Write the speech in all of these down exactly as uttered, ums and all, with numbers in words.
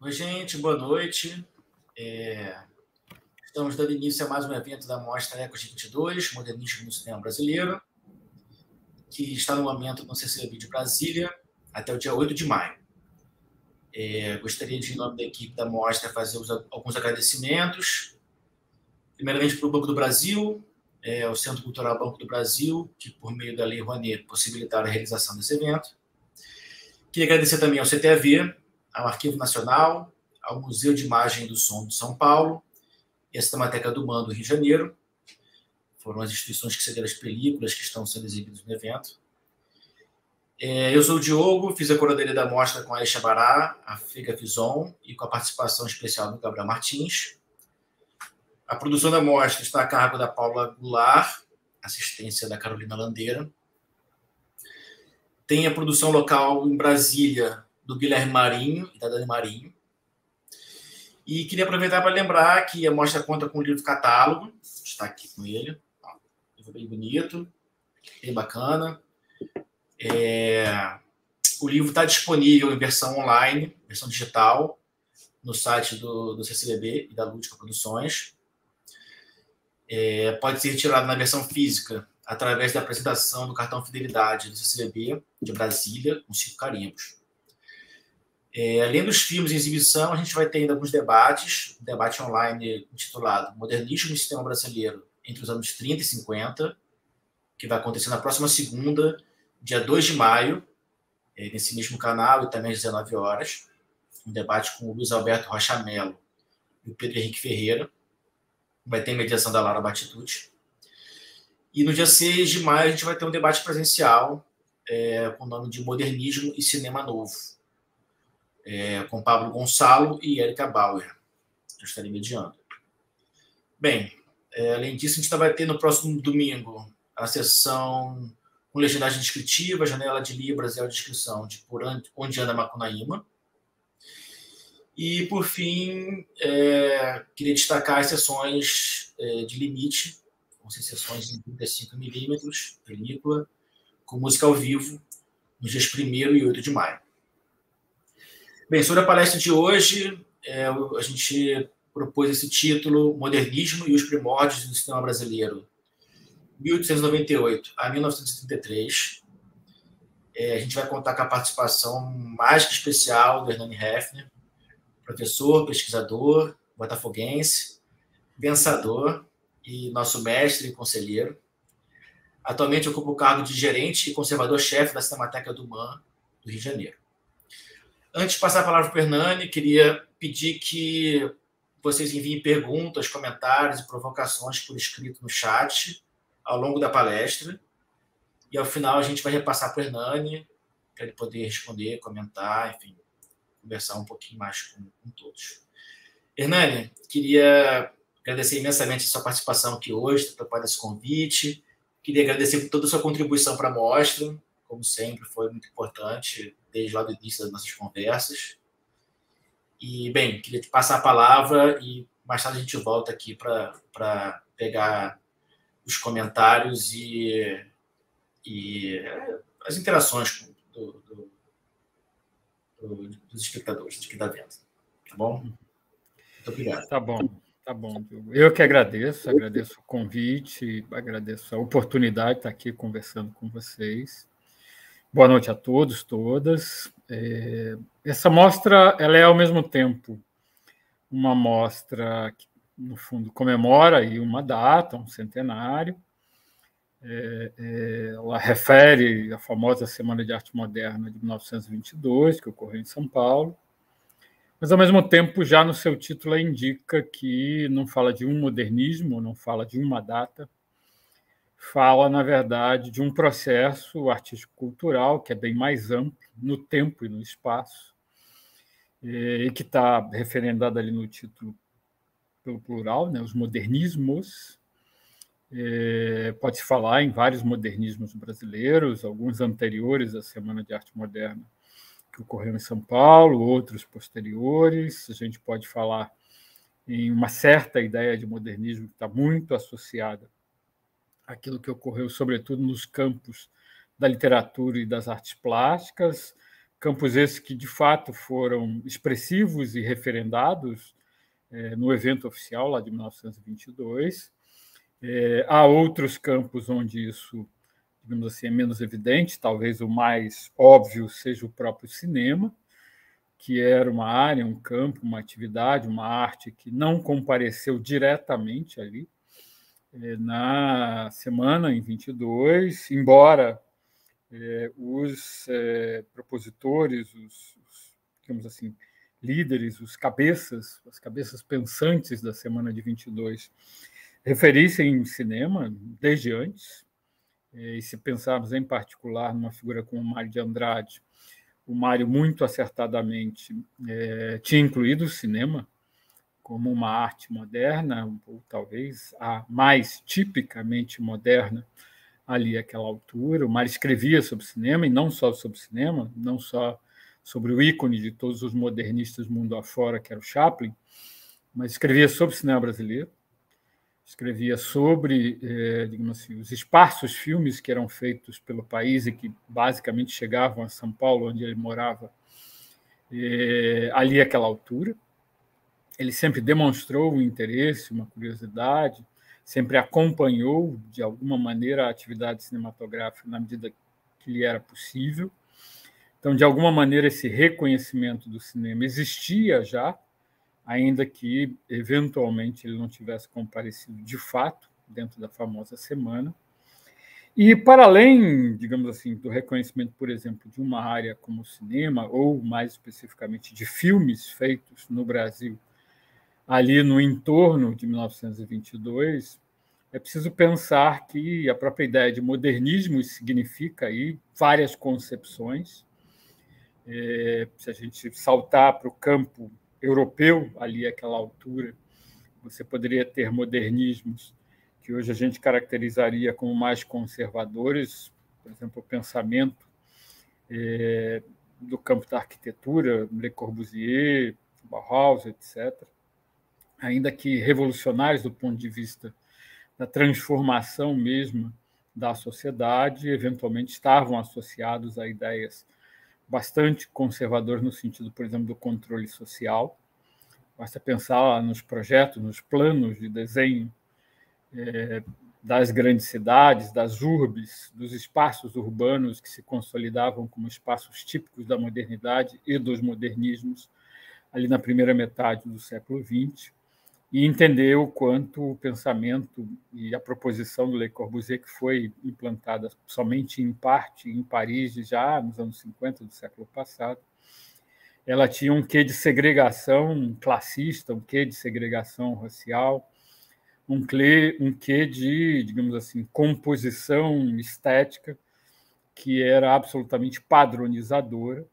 Oi, gente, boa noite. É, estamos dando início a mais um evento da Mostra Ecos vinte e dois, Modernismo no Cinema Brasileiro, que está no momento no C C B de Brasília até o dia oito de maio. É, gostaria de, em nome da equipe da Mostra, fazer os, alguns agradecimentos. Primeiramente para o Banco do Brasil, é, o Centro Cultural Banco do Brasil, que, por meio da Lei Rouanet, possibilitaram a realização desse evento. Queria agradecer também ao C T A V, ao Arquivo Nacional, ao Museu de Imagem do Som de São Paulo e à Cinemateca do M A N do Rio de Janeiro. Foram as instituições que cederam as películas que estão sendo exibidas no evento. É, eu sou o Diogo, fiz a curadoria da mostra com a Aisha Bará, a Figa Fison e com a participação especial do Gabriel Martins. A produção da mostra está a cargo da Paula Goulart, assistência da Carolina Landeira. Tem a produção local em Brasília do Guilherme Marinho e da Dani Marinho. E queria aproveitar para lembrar que a mostra conta com um livro catálogo, está aqui com ele, um livro bem bonito, bem bacana. É... O livro está disponível em versão online, versão digital, no site do, do C C B B e da Lúdica Produções. É... Pode ser retirado na versão física através da apresentação do cartão Fidelidade do C C B B de Brasília, com cinco carimbos. É, além dos filmes em exibição, a gente vai ter ainda alguns debates, um debate online intitulado Modernismo no Cinema Brasileiro entre os anos trinta e cinquenta, que vai acontecer na próxima segunda, dia dois de maio, é, nesse mesmo canal e também às dezenove horas, um debate com o Luiz Alberto Rocha Mello e o Pedro Henrique Ferreira, vai ter mediação da Laura Batitucci. E no dia seis de maio a gente vai ter um debate presencial é, com o nome de Modernismo e Cinema Novo, É, com Pablo Gonçalo e Érica Bauer. Eu estarei mediando. Bem, é, além disso, a gente vai ter no próximo domingo a sessão com legendagem descritiva, janela de Libras e audiodescrição de Por Onde Anda Macunaíma. E, por fim, é, queria destacar as sessões é, de limite, vão ser sessões em trinta e cinco milímetros, película, com música ao vivo, nos dias primeiro e oito de maio. Bem, sobre a palestra de hoje, é, a gente propôs esse título, Modernismo e os Primórdios do Cinema Brasileiro, mil oitocentos e noventa e oito a mil novecentos e trinta e três. É, a gente vai contar com a participação mais que especial do Hernani Heffner, professor, pesquisador, botafoguense, pensador e nosso mestre e conselheiro. Atualmente ocupa o cargo de gerente e conservador-chefe da Cinemateca do M A N do Rio de Janeiro. Antes de passar a palavra para o Hernani, queria pedir que vocês enviem perguntas, comentários e provocações por escrito no chat ao longo da palestra. E, ao final, a gente vai repassar para o Hernani, para ele poder responder, comentar, enfim, conversar um pouquinho mais com, com todos. Hernani, queria agradecer imensamente a sua participação aqui hoje, ter topado esse convite. Queria agradecer por toda a sua contribuição para a mostra, como sempre, foi muito importante, desde lá do início das nossas conversas. E, bem, queria te passar a palavra e mais tarde a gente volta aqui para pegar os comentários e, e as interações do, do, do, dos espectadores de que está vendo. Tá bom? Muito obrigado. Tá bom, tá bom. Eu que agradeço, agradeço o convite, agradeço a oportunidade de estar aqui conversando com vocês. Boa noite a todos, todas. É, essa mostra ela é, ao mesmo tempo, uma mostra que, no fundo, comemora aí uma data, um centenário. É, é, ela refere à famosa Semana de Arte Moderna de mil novecentos e vinte e dois, que ocorreu em São Paulo. Mas, ao mesmo tempo, já no seu título, ela indica que não fala de um modernismo, não fala de uma data, fala, na verdade, de um processo artístico-cultural que é bem mais amplo no tempo e no espaço, e que está referendado ali no título pelo plural, né, os modernismos. É, pode-se falar em vários modernismos brasileiros, alguns anteriores à Semana de Arte Moderna, que ocorreu em São Paulo, outros posteriores. A gente pode falar em uma certa ideia de modernismo que está muito associada aquilo que ocorreu, sobretudo, nos campos da literatura e das artes plásticas, campos esses que, de fato, foram expressivos e referendados é, no evento oficial lá de mil novecentos e vinte e dois. É, há outros campos onde isso, digamos assim, é menos evidente, talvez o mais óbvio seja o próprio cinema, que era uma área, um campo, uma atividade, uma arte que não compareceu diretamente ali é, na semana em vinte e dois, embora é, os é, propositores, os, os, digamos assim, líderes, os cabeças, as cabeças pensantes da semana de vinte e dois referissem em cinema desde antes, e se pensarmos em particular numa figura como o Mário de Andrade, o Mário muito acertadamente é, tinha incluído o cinema como uma arte moderna, ou talvez a mais tipicamente moderna ali àquela altura. O Mário escrevia sobre cinema, e não só sobre cinema, não só sobre o ícone de todos os modernistas mundo afora, que era o Chaplin, mas escrevia sobre cinema brasileiro, escrevia sobre, eh, digamos assim, os esparsos filmes que eram feitos pelo país e que basicamente chegavam a São Paulo, onde ele morava, eh, ali àquela altura. Ele sempre demonstrou um interesse, uma curiosidade, sempre acompanhou, de alguma maneira, a atividade cinematográfica na medida que lhe era possível. Então, de alguma maneira, esse reconhecimento do cinema existia já, ainda que, eventualmente, ele não tivesse comparecido de fato dentro da famosa semana. E, para além, digamos assim, do reconhecimento, por exemplo, de uma área como o cinema, ou, mais especificamente, de filmes feitos no Brasil, ali no entorno de mil novecentos e vinte e dois, é preciso pensar que a própria ideia de modernismo significa aí várias concepções. É, se a gente saltar para o campo europeu, ali àquela altura, você poderia ter modernismos que hoje a gente caracterizaria como mais conservadores, por exemplo, o pensamento é, do campo da arquitetura, Le Corbusier, Bauhaus, etcétera, ainda que revolucionários do ponto de vista da transformação mesmo da sociedade, eventualmente estavam associados a ideias bastante conservadoras no sentido, por exemplo, do controle social. Basta pensar nos projetos, nos planos de desenho é, das grandes cidades, das urbes, dos espaços urbanos que se consolidavam como espaços típicos da modernidade e dos modernismos ali na primeira metade do século vinte, e entender o quanto o pensamento e a proposição do Le Corbusier, que foi implantada somente em parte em Paris já nos anos cinquenta do século passado, ela tinha um quê de segregação classista, um quê de segregação racial, um quê, um quê de, digamos assim, composição estética que era absolutamente padronizadora.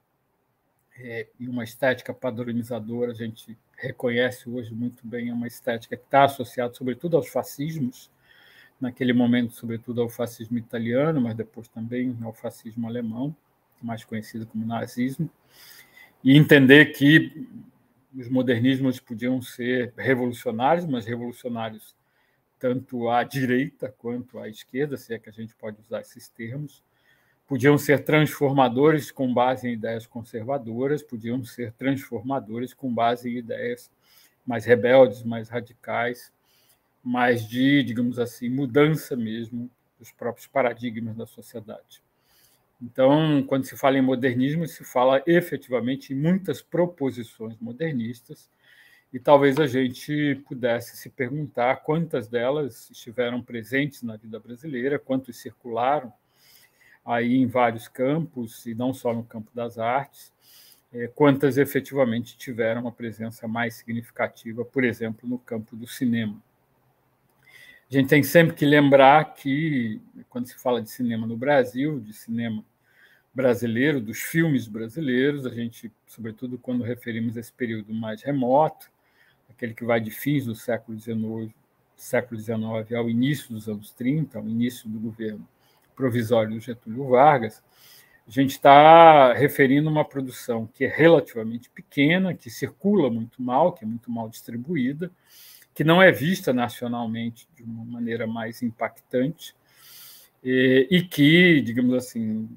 É, e uma estética padronizadora, a gente reconhece hoje muito bem, é uma estética que está associada, sobretudo, aos fascismos, naquele momento, sobretudo, ao fascismo italiano, mas depois também ao fascismo alemão, mais conhecido como nazismo, e entender que os modernismos podiam ser revolucionários, mas revolucionários tanto à direita quanto à esquerda, se é que a gente pode usar esses termos, podiam ser transformadores com base em ideias conservadoras, podiam ser transformadores com base em ideias mais rebeldes, mais radicais, mais de, digamos assim, mudança mesmo dos próprios paradigmas da sociedade. Então, quando se fala em modernismo, se fala efetivamente em muitas proposições modernistas, e talvez a gente pudesse se perguntar quantas delas estiveram presentes na vida brasileira, quantos circularam aí em vários campos, e não só no campo das artes, é, quantas efetivamente tiveram uma presença mais significativa, por exemplo, no campo do cinema. A gente tem sempre que lembrar que, quando se fala de cinema no Brasil, de cinema brasileiro, dos filmes brasileiros, a gente, sobretudo quando referimos a esse período mais remoto, aquele que vai de fins do século dezenove, século dezenove ao início dos anos trinta, ao início do governo provisório do Getúlio Vargas, a gente está referindo uma produção que é relativamente pequena, que circula muito mal, que é muito mal distribuída, que não é vista nacionalmente de uma maneira mais impactante, e, e que, digamos assim,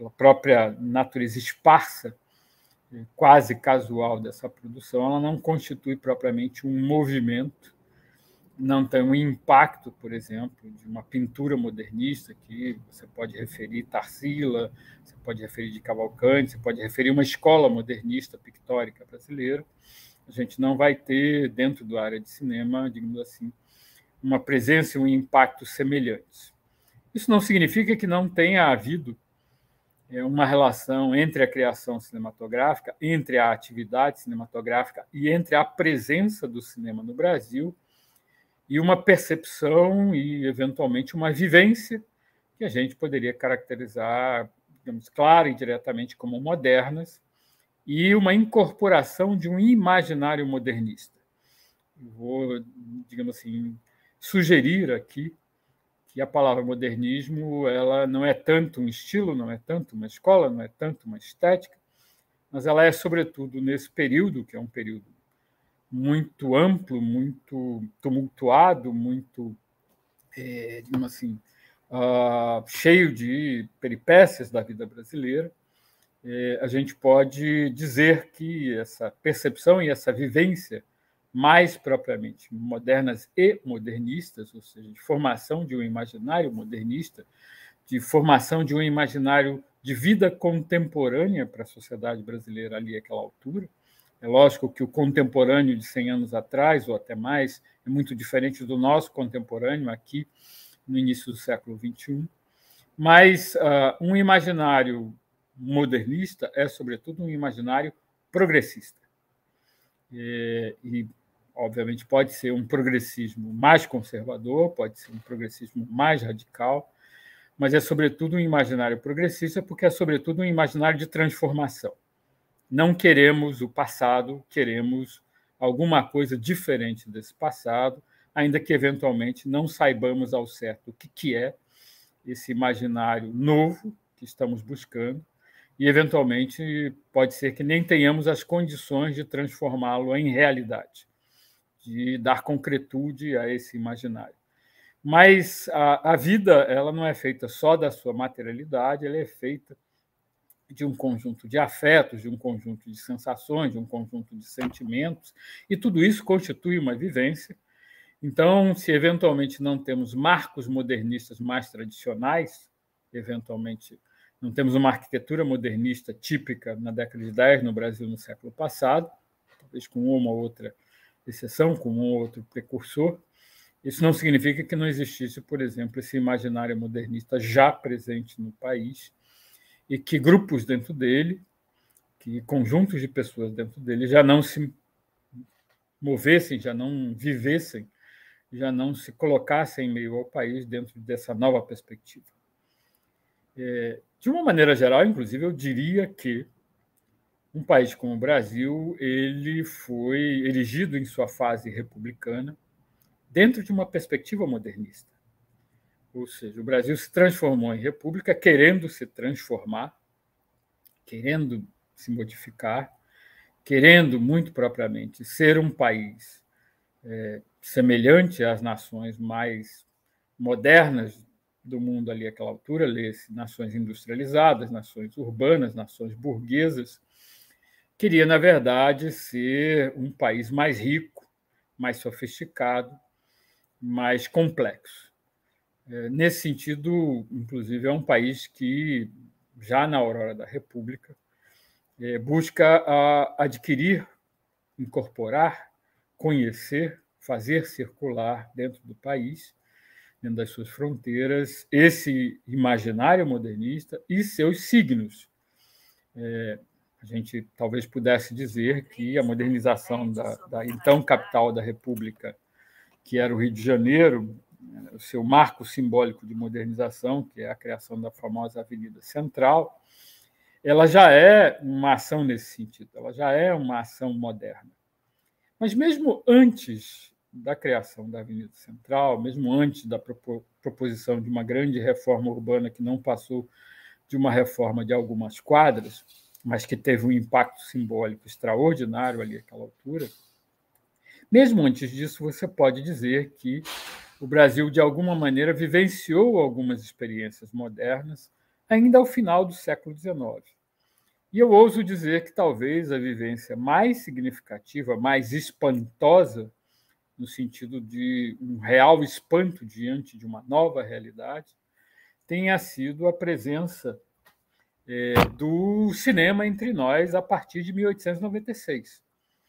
pela própria natureza esparsa, quase casual dessa produção, ela não constitui propriamente um movimento, não tem um impacto, por exemplo, de uma pintura modernista, que você pode referir Tarsila, você pode referir de Cavalcanti, você pode referir uma escola modernista pictórica brasileira. A gente não vai ter, dentro da área de cinema, digamos assim, uma presença e um impacto semelhantes. Isso não significa que não tenha havido uma relação entre a criação cinematográfica, entre a atividade cinematográfica e entre a presença do cinema no Brasil e uma percepção e, eventualmente, uma vivência que a gente poderia caracterizar, digamos, clara e diretamente como modernas, e uma incorporação de um imaginário modernista. Eu vou, digamos assim, sugerir aqui que a palavra modernismo ela não é tanto um estilo, não é tanto uma escola, não é tanto uma estética, mas ela é, sobretudo, nesse período, que é um período muito amplo, muito tumultuado, muito, é, digamos assim, uh, cheio de peripécias da vida brasileira, é, a gente pode dizer que essa percepção e essa vivência mais propriamente modernas e modernistas, ou seja, de formação de um imaginário modernista, de formação de um imaginário de vida contemporânea para a sociedade brasileira ali àquela altura. É lógico que o contemporâneo de cem anos atrás, ou até mais, é muito diferente do nosso contemporâneo aqui no início do século vinte e um, mas uh, um imaginário modernista é, sobretudo, um imaginário progressista. E, e obviamente, pode ser um progressismo mais conservador, pode ser um progressismo mais radical, mas é, sobretudo, um imaginário progressista porque é, sobretudo, um imaginário de transformação. Não queremos o passado, queremos alguma coisa diferente desse passado, ainda que, eventualmente, não saibamos ao certo o que, que é esse imaginário novo que estamos buscando, e, eventualmente, pode ser que nem tenhamos as condições de transformá-lo em realidade, de dar concretude a esse imaginário. Mas a, a vida ela não é feita só da sua materialidade, ela é feita de um conjunto de afetos, de um conjunto de sensações, de um conjunto de sentimentos, e tudo isso constitui uma vivência. Então, se eventualmente não temos marcos modernistas mais tradicionais, eventualmente não temos uma arquitetura modernista típica na década de dez no Brasil no século passado, talvez com uma ou outra exceção, com um ou outro precursor, isso não significa que não existisse, por exemplo, esse imaginário modernista já presente no país e que grupos dentro dele, que conjuntos de pessoas dentro dele já não se movessem, já não vivessem, já não se colocassem em meio ao país dentro dessa nova perspectiva. É, de uma maneira geral, inclusive, eu diria que um país como o Brasil ele foi erigido em sua fase republicana dentro de uma perspectiva modernista. Ou seja, o Brasil se transformou em república querendo se transformar, querendo se modificar, querendo, muito propriamente, ser um país é, semelhante às nações mais modernas do mundo ali àquela altura, lê-se nações industrializadas, nações urbanas, nações burguesas. Queria, na verdade, ser um país mais rico, mais sofisticado, mais complexo. Nesse sentido, inclusive, é um país que, já na aurora da República, busca adquirir, incorporar, conhecer, fazer circular dentro do país, dentro das suas fronteiras, esse imaginário modernista e seus signos. É, a gente talvez pudesse dizer que a modernização da, da então capital da República, que era o Rio de Janeiro, o seu marco simbólico de modernização, que é a criação da famosa Avenida Central, ela já é uma ação nesse sentido, ela já é uma ação moderna. Mas mesmo antes da criação da Avenida Central, mesmo antes da proposição de uma grande reforma urbana que não passou de uma reforma de algumas quadras, mas que teve um impacto simbólico extraordinário ali àquela altura, mesmo antes disso, você pode dizer que o Brasil, de alguma maneira, vivenciou algumas experiências modernas, ainda ao final do século dezenove. E eu ouso dizer que talvez a vivência mais significativa, mais espantosa, no sentido de um real espanto diante de uma nova realidade, tenha sido a presença é, do cinema entre nós a partir de mil oitocentos e noventa e seis.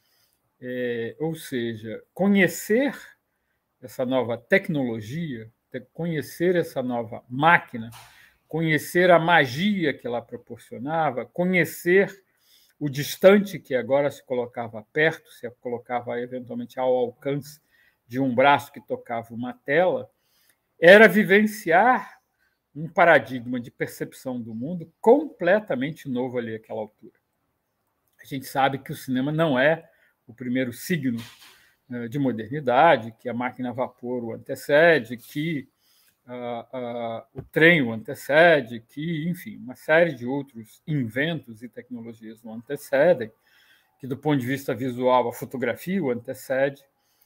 É, ou seja, conhecer essa nova tecnologia, conhecer essa nova máquina, conhecer a magia que ela proporcionava, conhecer o distante que agora se colocava perto, se colocava eventualmente ao alcance de um braço que tocava uma tela, era vivenciar um paradigma de percepção do mundo completamente novo ali àquela altura. A gente sabe que o cinema não é o primeiro signo de modernidade, que a máquina a vapor o antecede, que uh, uh, o trem o antecede, que, enfim, uma série de outros inventos e tecnologias o antecedem, que, do ponto de vista visual, a fotografia o antecede,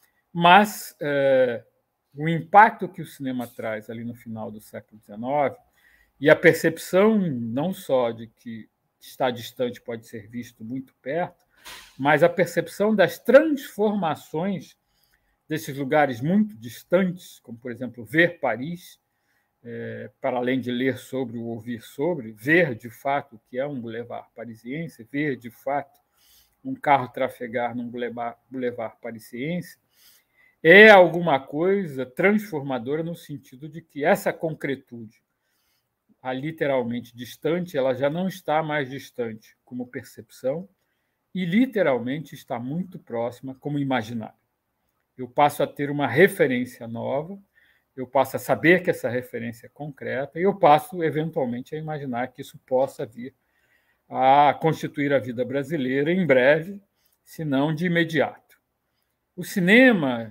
mas uh, o impacto que o cinema traz ali no final do século dezenove e a percepção não só de que está distante pode ser visto muito perto, mas a percepção das transformações desses lugares muito distantes, como, por exemplo, ver Paris, é, para além de ler sobre ou ouvir sobre, ver de fato o que é um boulevard parisiense, ver de fato um carro trafegar num boulevard, boulevard parisiense, é alguma coisa transformadora no sentido de que essa concretude, a literalmente distante, ela já não está mais distante como percepção e literalmente está muito próxima como imaginário. Eu passo a ter uma referência nova, eu passo a saber que essa referência é concreta e eu passo, eventualmente, a imaginar que isso possa vir a constituir a vida brasileira em breve, se não de imediato. O cinema,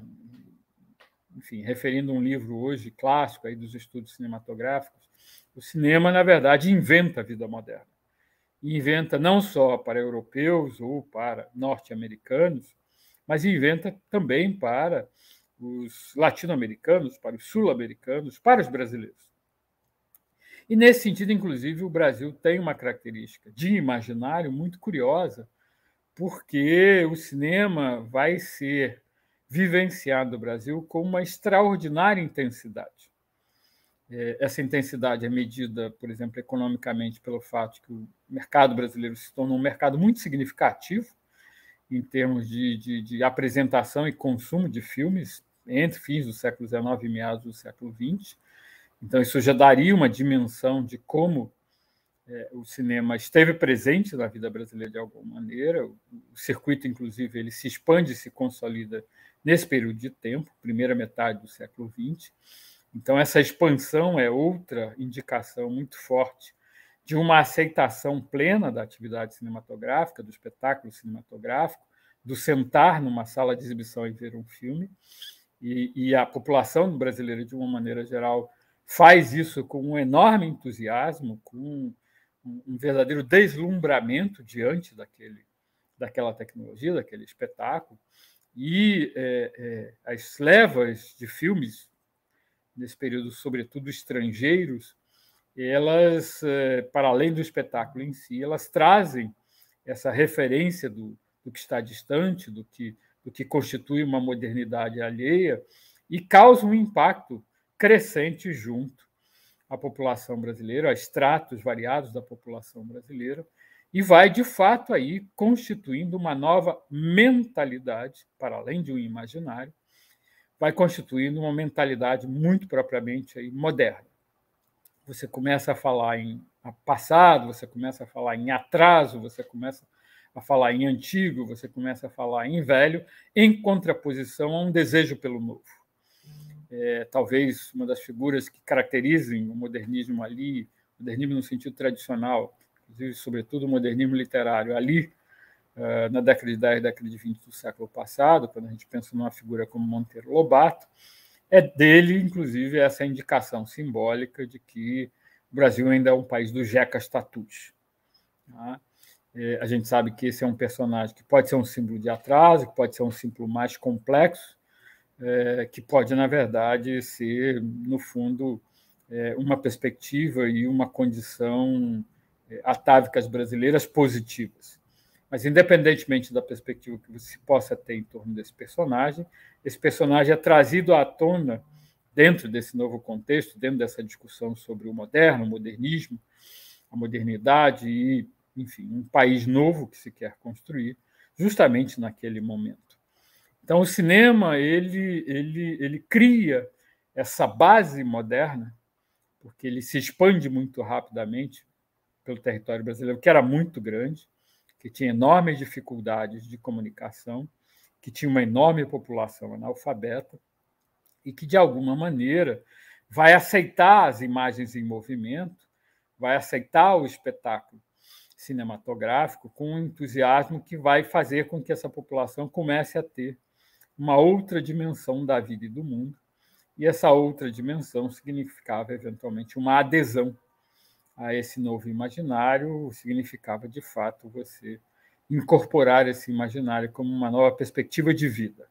enfim, referindo a um livro hoje clássico aí dos estudos cinematográficos, o cinema, na verdade, inventa a vida moderna. E inventa não só para europeus ou para norte-americanos, mas inventa também para os latino-americanos, para os sul-americanos, para os brasileiros. E, nesse sentido, inclusive, o Brasil tem uma característica de imaginário muito curiosa, porque o cinema vai ser vivenciado no Brasil com uma extraordinária intensidade. Essa intensidade é medida, por exemplo, economicamente, pelo fato de que o mercado brasileiro se tornou um mercado muito significativo em termos de, de, de apresentação e consumo de filmes entre fins do século dezenove e meados do século vinte. Então, isso já daria uma dimensão de como é, o cinema esteve presente na vida brasileira de alguma maneira. O, o circuito, inclusive, ele se expande e se consolida nesse período de tempo, primeira metade do século vinte. Então, essa expansão é outra indicação muito forte de uma aceitação plena da atividade cinematográfica, do espetáculo cinematográfico, do sentar numa sala de exibição e ver um filme. E, e a população brasileira, de uma maneira geral, faz isso com um enorme entusiasmo, com um, um verdadeiro deslumbramento diante daquele, daquela tecnologia, daquele espetáculo. E é, é, as levas de filmes, nesse período, sobretudo estrangeiros, elas, para além do espetáculo em si, elas trazem essa referência do, do que está distante, do que, do que constitui uma modernidade alheia, e causam um impacto crescente junto à população brasileira, a estratos variados da população brasileira, e vai, de fato, aí constituindo uma nova mentalidade, para além de um imaginário, vai constituindo uma mentalidade muito propriamente aí moderna. Você começa a falar em passado, você começa a falar em atraso, você começa a falar em antigo, você começa a falar em velho, em contraposição a um desejo pelo novo. É, talvez uma das figuras que caracterizem o modernismo ali, modernismo no sentido tradicional, inclusive, sobretudo, o modernismo literário ali, uh, na década de dez, década de vinte do século passado, quando a gente pensa numa figura como Monteiro Lobato, é dele, inclusive, essa indicação simbólica de que o Brasil ainda é um país dos jecas tatus. Tá? É, a gente sabe que esse é um personagem que pode ser um símbolo de atraso, que pode ser um símbolo mais complexo, é, que pode, na verdade, ser, no fundo, é, uma perspectiva e uma condição é, atávicas brasileiras positivas. Mas, independentemente da perspectiva que você possa ter em torno desse personagem, esse personagem é trazido à tona dentro desse novo contexto, dentro dessa discussão sobre o moderno, o modernismo, a modernidade e, enfim, um país novo que se quer construir, justamente naquele momento. Então, o cinema ele, ele, ele cria essa base moderna, porque ele se expande muito rapidamente pelo território brasileiro, que era muito grande, que tinha enormes dificuldades de comunicação, que tinha uma enorme população analfabeta e que, de alguma maneira, vai aceitar as imagens em movimento, vai aceitar o espetáculo cinematográfico com um entusiasmo que vai fazer com que essa população comece a ter uma outra dimensão da vida e do mundo, e essa outra dimensão significava, eventualmente, uma adesão a esse novo imaginário, significava, de fato, você incorporar esse imaginário como uma nova perspectiva de vida.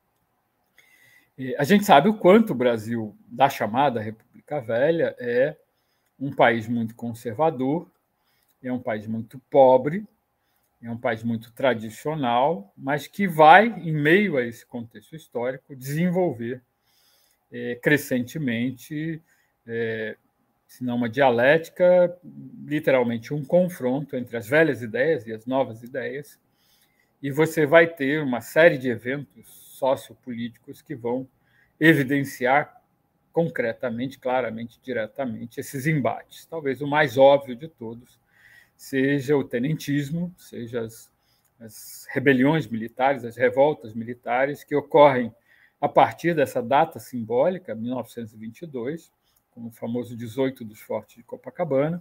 A gente sabe o quanto o Brasil, da chamada República Velha, é um país muito conservador, é um país muito pobre, é um país muito tradicional, mas que vai, em meio a esse contexto histórico, desenvolver é, crescentemente, é, se não uma dialética, literalmente um confronto entre as velhas ideias e as novas ideias, e você vai ter uma série de eventos sociopolíticos que vão evidenciar concretamente, claramente, diretamente, esses embates. Talvez o mais óbvio de todos seja o tenentismo, seja as, as rebeliões militares, as revoltas militares que ocorrem a partir dessa data simbólica, mil novecentos e vinte e dois, com o famoso dezoito dos Fortes de Copacabana,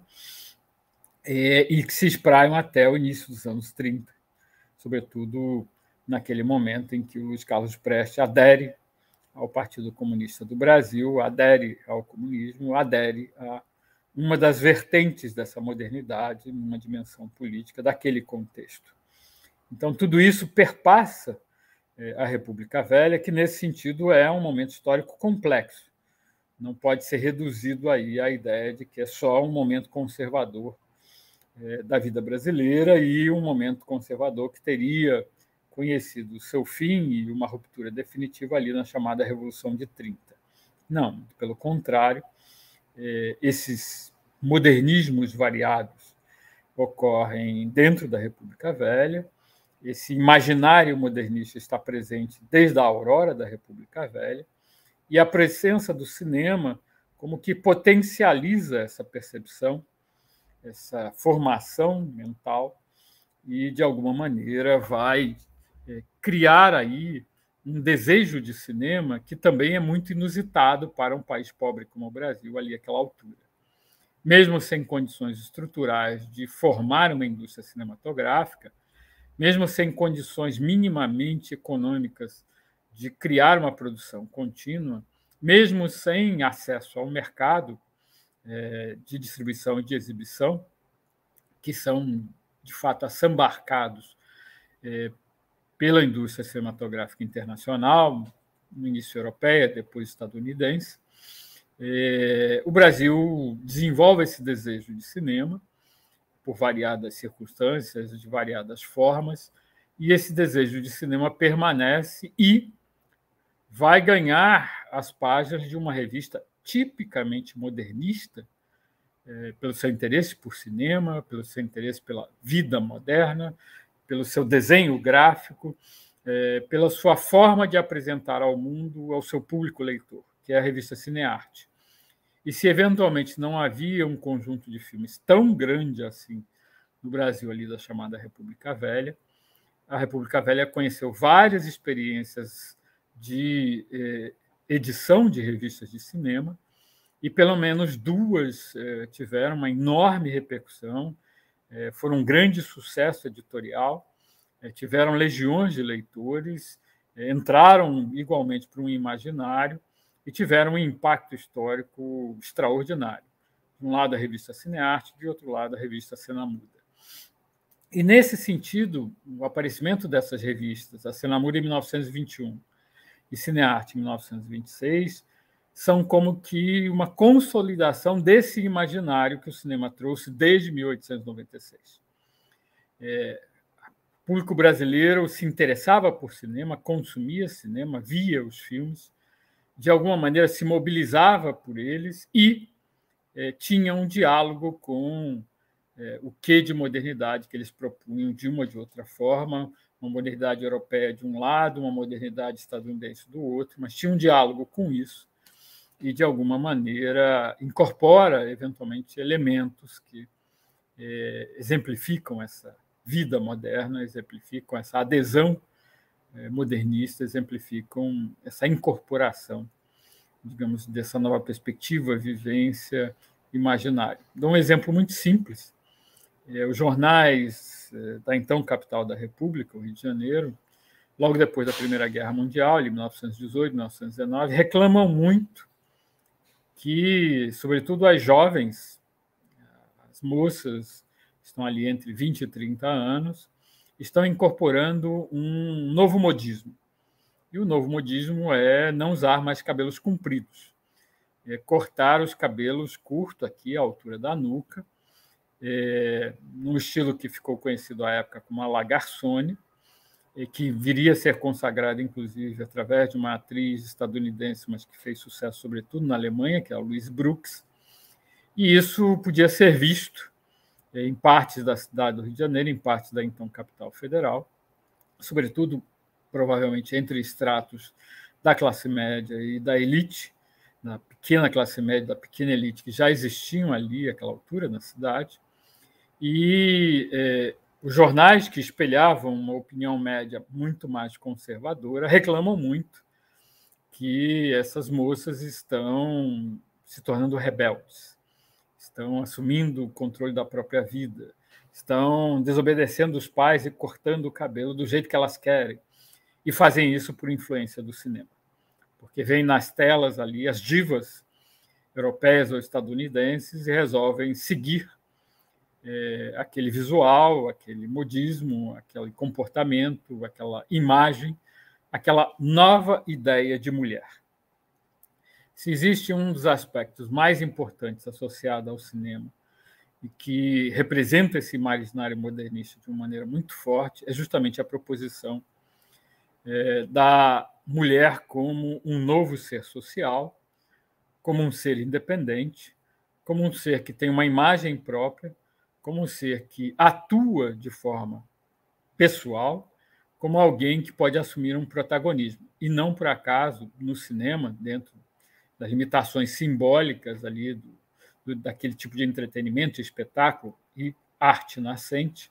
é, e que se espraiam até o início dos anos trinta, sobretudo naquele momento em que o Luiz Carlos Prestes adere ao Partido Comunista do Brasil, adere ao comunismo, adere a uma das vertentes dessa modernidade, numa dimensão política daquele contexto. Então, tudo isso perpassa a República Velha, que, nesse sentido, é um momento histórico complexo. Não pode ser reduzido aí à ideia de que é só um momento conservador da vida brasileira e um momento conservador que teria conhecido o seu fim e uma ruptura definitiva ali na chamada Revolução de trinta. Não, pelo contrário, esses modernismos variados ocorrem dentro da República Velha, esse imaginário modernista está presente desde a aurora da República Velha, e a presença do cinema como que potencializa essa percepção, essa formação mental, e, de alguma maneira, vai criar aí um desejo de cinema que também é muito inusitado para um país pobre como o Brasil, ali àquela altura. Mesmo sem condições estruturais de formar uma indústria cinematográfica, mesmo sem condições minimamente econômicas de criar uma produção contínua, mesmo sem acesso ao mercado é, de distribuição e de exibição, que são, de fato, assambarcados é, pela indústria cinematográfica internacional, no início europeia, depois estadunidense, é, o Brasil desenvolve esse desejo de cinema por variadas circunstâncias, de variadas formas, e esse desejo de cinema permanece e vai ganhar as páginas de uma revista tipicamente modernista, é, pelo seu interesse por cinema, pelo seu interesse pela vida moderna, pelo seu desenho gráfico, é, pela sua forma de apresentar ao mundo, ao seu público leitor, que é a revista Cinearte. E se eventualmente não havia um conjunto de filmes tão grande assim no Brasil, ali da chamada República Velha, a República Velha conheceu várias experiências de eh, edição de revistas de cinema, e pelo menos duas eh, tiveram uma enorme repercussão, eh, foram um grande sucesso editorial, eh, tiveram legiões de leitores, eh, entraram igualmente para um imaginário e tiveram um impacto histórico extraordinário. De um lado, a revista Cinearte, de outro lado, a revista Cena Muda. E, nesse sentido, o aparecimento dessas revistas, a Cena Muda em mil novecentos e vinte e um e Cinearte em mil novecentos e vinte e seis, são como que uma consolidação desse imaginário que o cinema trouxe desde mil oitocentos e noventa e seis. É, o público brasileiro se interessava por cinema, consumia cinema, via os filmes, de alguma maneira se mobilizava por eles e é, tinha um diálogo com é, o quê de modernidade que eles propunham de uma ou de outra forma, uma modernidade europeia de um lado, uma modernidade estadunidense do outro, mas tinha um diálogo com isso e, de alguma maneira, incorpora, eventualmente, elementos que é, exemplificam essa vida moderna, exemplificam essa adesão é, modernista, exemplificam essa incorporação, digamos, dessa nova perspectiva, vivência, imaginário. Dou um exemplo muito simples. É, os jornais é, da então capital da República, o Rio de Janeiro, logo depois da Primeira Guerra Mundial, em mil novecentos e dezoito, mil novecentos e dezenove, reclamam muito que, sobretudo as jovens, as moças, estão ali entre vinte e trinta anos, estão incorporando um novo modismo. E o novo modismo é não usar mais cabelos compridos, é cortar os cabelos curtos aqui à altura da nuca, é, num estilo que ficou conhecido à época como a La Garçonne, é, que viria a ser consagrado, inclusive, através de uma atriz estadunidense, mas que fez sucesso, sobretudo, na Alemanha, que é a Louise Brooks. E isso podia ser visto é, em partes da cidade do Rio de Janeiro, em partes da então capital federal, sobretudo, provavelmente, entre estratos da classe média e da elite, da pequena classe média, da pequena elite, que já existiam ali, àquela altura, na cidade. E é, os jornais que espelhavam uma opinião média muito mais conservadora reclamam muito que essas moças estão se tornando rebeldes, estão assumindo o controle da própria vida, estão desobedecendo os pais e cortando o cabelo do jeito que elas querem, e fazem isso por influência do cinema, porque vêm nas telas ali as divas europeias ou estadunidenses e resolvem seguir é, aquele visual, aquele modismo, aquele comportamento, aquela imagem, aquela nova ideia de mulher. Se existe um dos aspectos mais importantes associado ao cinema e que representa esse imaginário modernista de uma maneira muito forte, é justamente a proposição é, da mulher como um novo ser social, como um ser independente, como um ser que tem uma imagem própria, como um ser que atua de forma pessoal, como alguém que pode assumir um protagonismo. E não por acaso, no cinema, dentro das limitações simbólicas ali do, do, daquele tipo de entretenimento, espetáculo e arte nascente,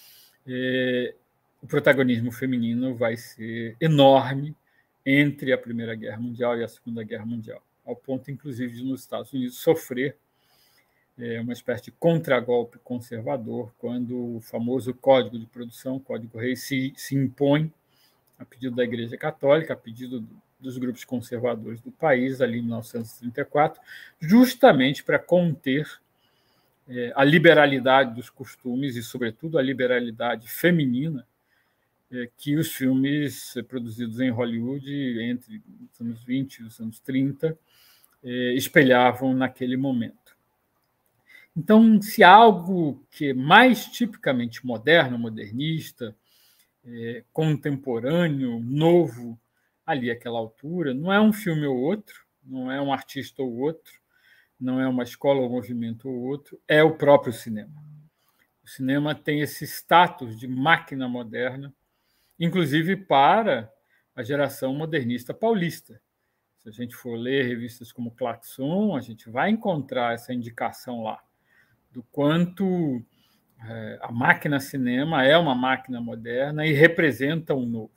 é, o protagonismo feminino vai ser enorme entre a Primeira Guerra Mundial e a Segunda Guerra Mundial, ao ponto, inclusive, de nos Estados Unidos sofrer é, uma espécie de contragolpe conservador quando o famoso Código de Produção, Código Reis, se, se impõe a pedido da Igreja Católica, a pedido do, dos grupos conservadores do país, ali em mil novecentos e trinta e quatro, justamente para conter é, a liberalidade dos costumes e, sobretudo, a liberalidade feminina é, que os filmes produzidos em Hollywood entre os anos vinte e os anos trinta é, espelhavam naquele momento. Então, se há algo que é mais tipicamente moderno, modernista, é, contemporâneo, novo, ali àquela altura, não é um filme ou outro, não é um artista ou outro, não é uma escola ou movimento ou outro, é o próprio cinema. O cinema tem esse status de máquina moderna, inclusive para a geração modernista paulista. Se a gente for ler revistas como Claxon, a gente vai encontrar essa indicação lá, do quanto é, a máquina cinema é uma máquina moderna e representa um novo.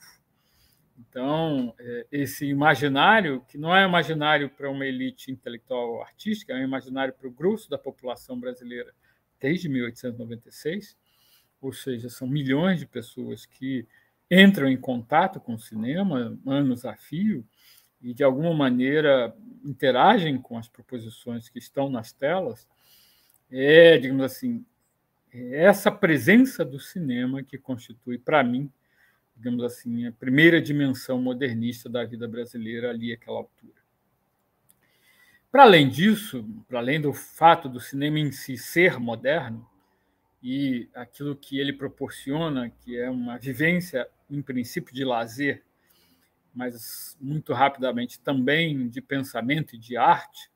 Então, é, esse imaginário, que não é um imaginário para uma elite intelectual ou artística, é um imaginário para o grosso da população brasileira desde mil oitocentos e noventa e seis, ou seja, são milhões de pessoas que entram em contato com o cinema, anos a fio, e de alguma maneira interagem com as proposições que estão nas telas, é, digamos assim, é essa presença do cinema que constitui, para mim, digamos assim, a primeira dimensão modernista da vida brasileira ali àquela altura. Para além disso, para além do fato do cinema em si ser moderno e aquilo que ele proporciona, que é uma vivência, em princípio, de lazer, mas muito rapidamente também de pensamento e de arte,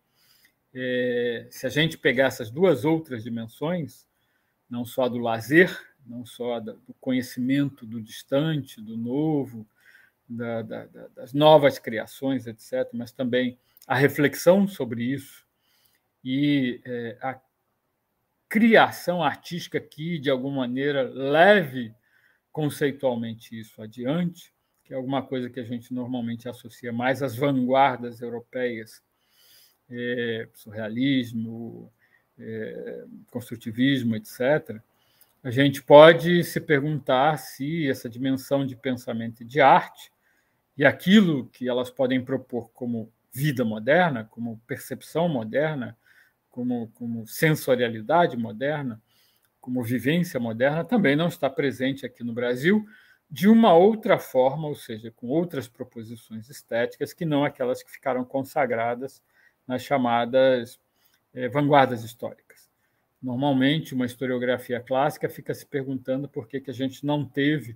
é, se a gente pegar essas duas outras dimensões, não só do lazer, não só do conhecimento do distante, do novo, da, da, das novas criações, etcétera, mas também a reflexão sobre isso e é, a criação artística que, de alguma maneira, leve conceitualmente isso adiante, que é alguma coisa que a gente normalmente associa mais às vanguardas europeias, é, surrealismo, é, construtivismo, etcétera, a gente pode se perguntar se essa dimensão de pensamento e de arte e aquilo que elas podem propor como vida moderna, como percepção moderna, como, como sensorialidade moderna, como vivência moderna, também não está presente aqui no Brasil de uma outra forma, ou seja, com outras proposições estéticas que não aquelas que ficaram consagradas nas chamadas eh, vanguardas históricas. Normalmente, uma historiografia clássica fica se perguntando por que, que a gente não teve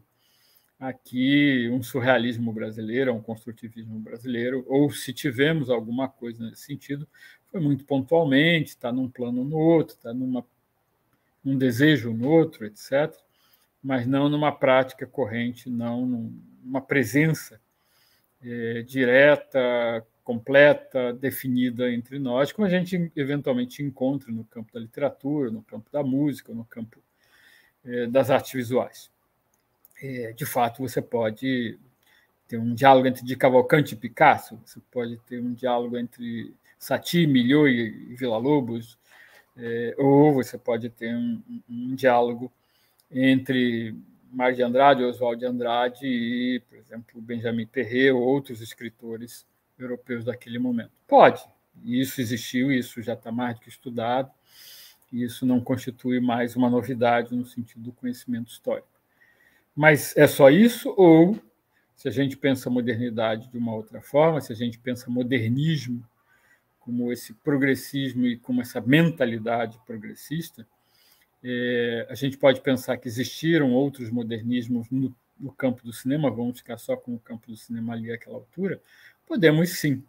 aqui um surrealismo brasileiro, um construtivismo brasileiro, ou se tivemos alguma coisa nesse sentido, foi muito pontualmente, está num plano no outro, está numa num desejo no outro, etcétera, mas não numa prática corrente, não numa presença é, direta, completa, definida entre nós, como a gente eventualmente encontra no campo da literatura, no campo da música, no campo é, das artes visuais. É, de fato, você pode ter um diálogo entre de Cavalcante e Picasso, você pode ter um diálogo entre Satie, Milhaud e Villa-Lobos, é, ou você pode ter um, um diálogo entre Mário de Andrade, Oswald de Andrade e, por exemplo, Benjamin Perret ou outros escritores europeus daquele momento. Pode, isso existiu, isso já está mais do que estudado, e isso não constitui mais uma novidade no sentido do conhecimento histórico. Mas é só isso? Ou, se a gente pensa a modernidade de uma outra forma, se a gente pensa modernismo como esse progressismo e como essa mentalidade progressista, é, a gente pode pensar que existiram outros modernismos no, no campo do cinema, vamos ficar só com o campo do cinema ali àquela altura? Podemos sim.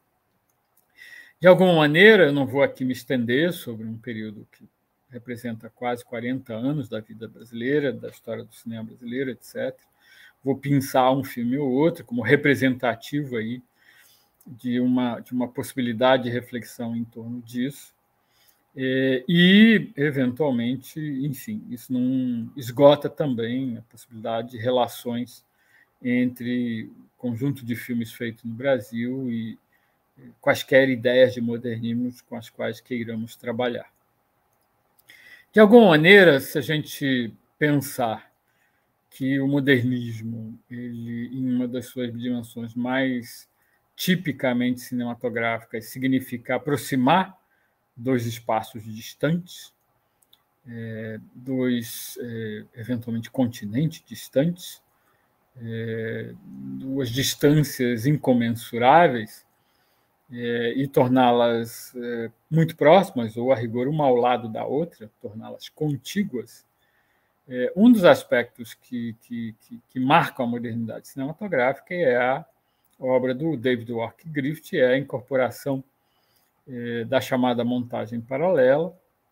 De alguma maneira, eu não vou aqui me estender sobre um período que representa quase quarenta anos da vida brasileira, da história do cinema brasileiro, etcétera. Vou pensar um filme ou outro como representativo aí de uma, de uma possibilidade de reflexão em torno disso. É, e, eventualmente, enfim, isso não esgota também a possibilidade de relações entre o conjunto de filmes feitos no Brasil e quaisquer ideias de modernismo com as quais queiramos trabalhar. De alguma maneira, se a gente pensar que o modernismo, ele, em uma das suas dimensões mais tipicamente cinematográficas, significa aproximar dois espaços distantes, é, dois, é, eventualmente, continentes distantes, é, duas distâncias incomensuráveis, é, e torná-las é, muito próximas, ou a rigor uma ao lado da outra, torná-las contíguas. É, um dos aspectos que, que, que, que marcam a modernidade cinematográfica é a obra do David Wark Griffith, é a incorporação é, da chamada montagem paralela,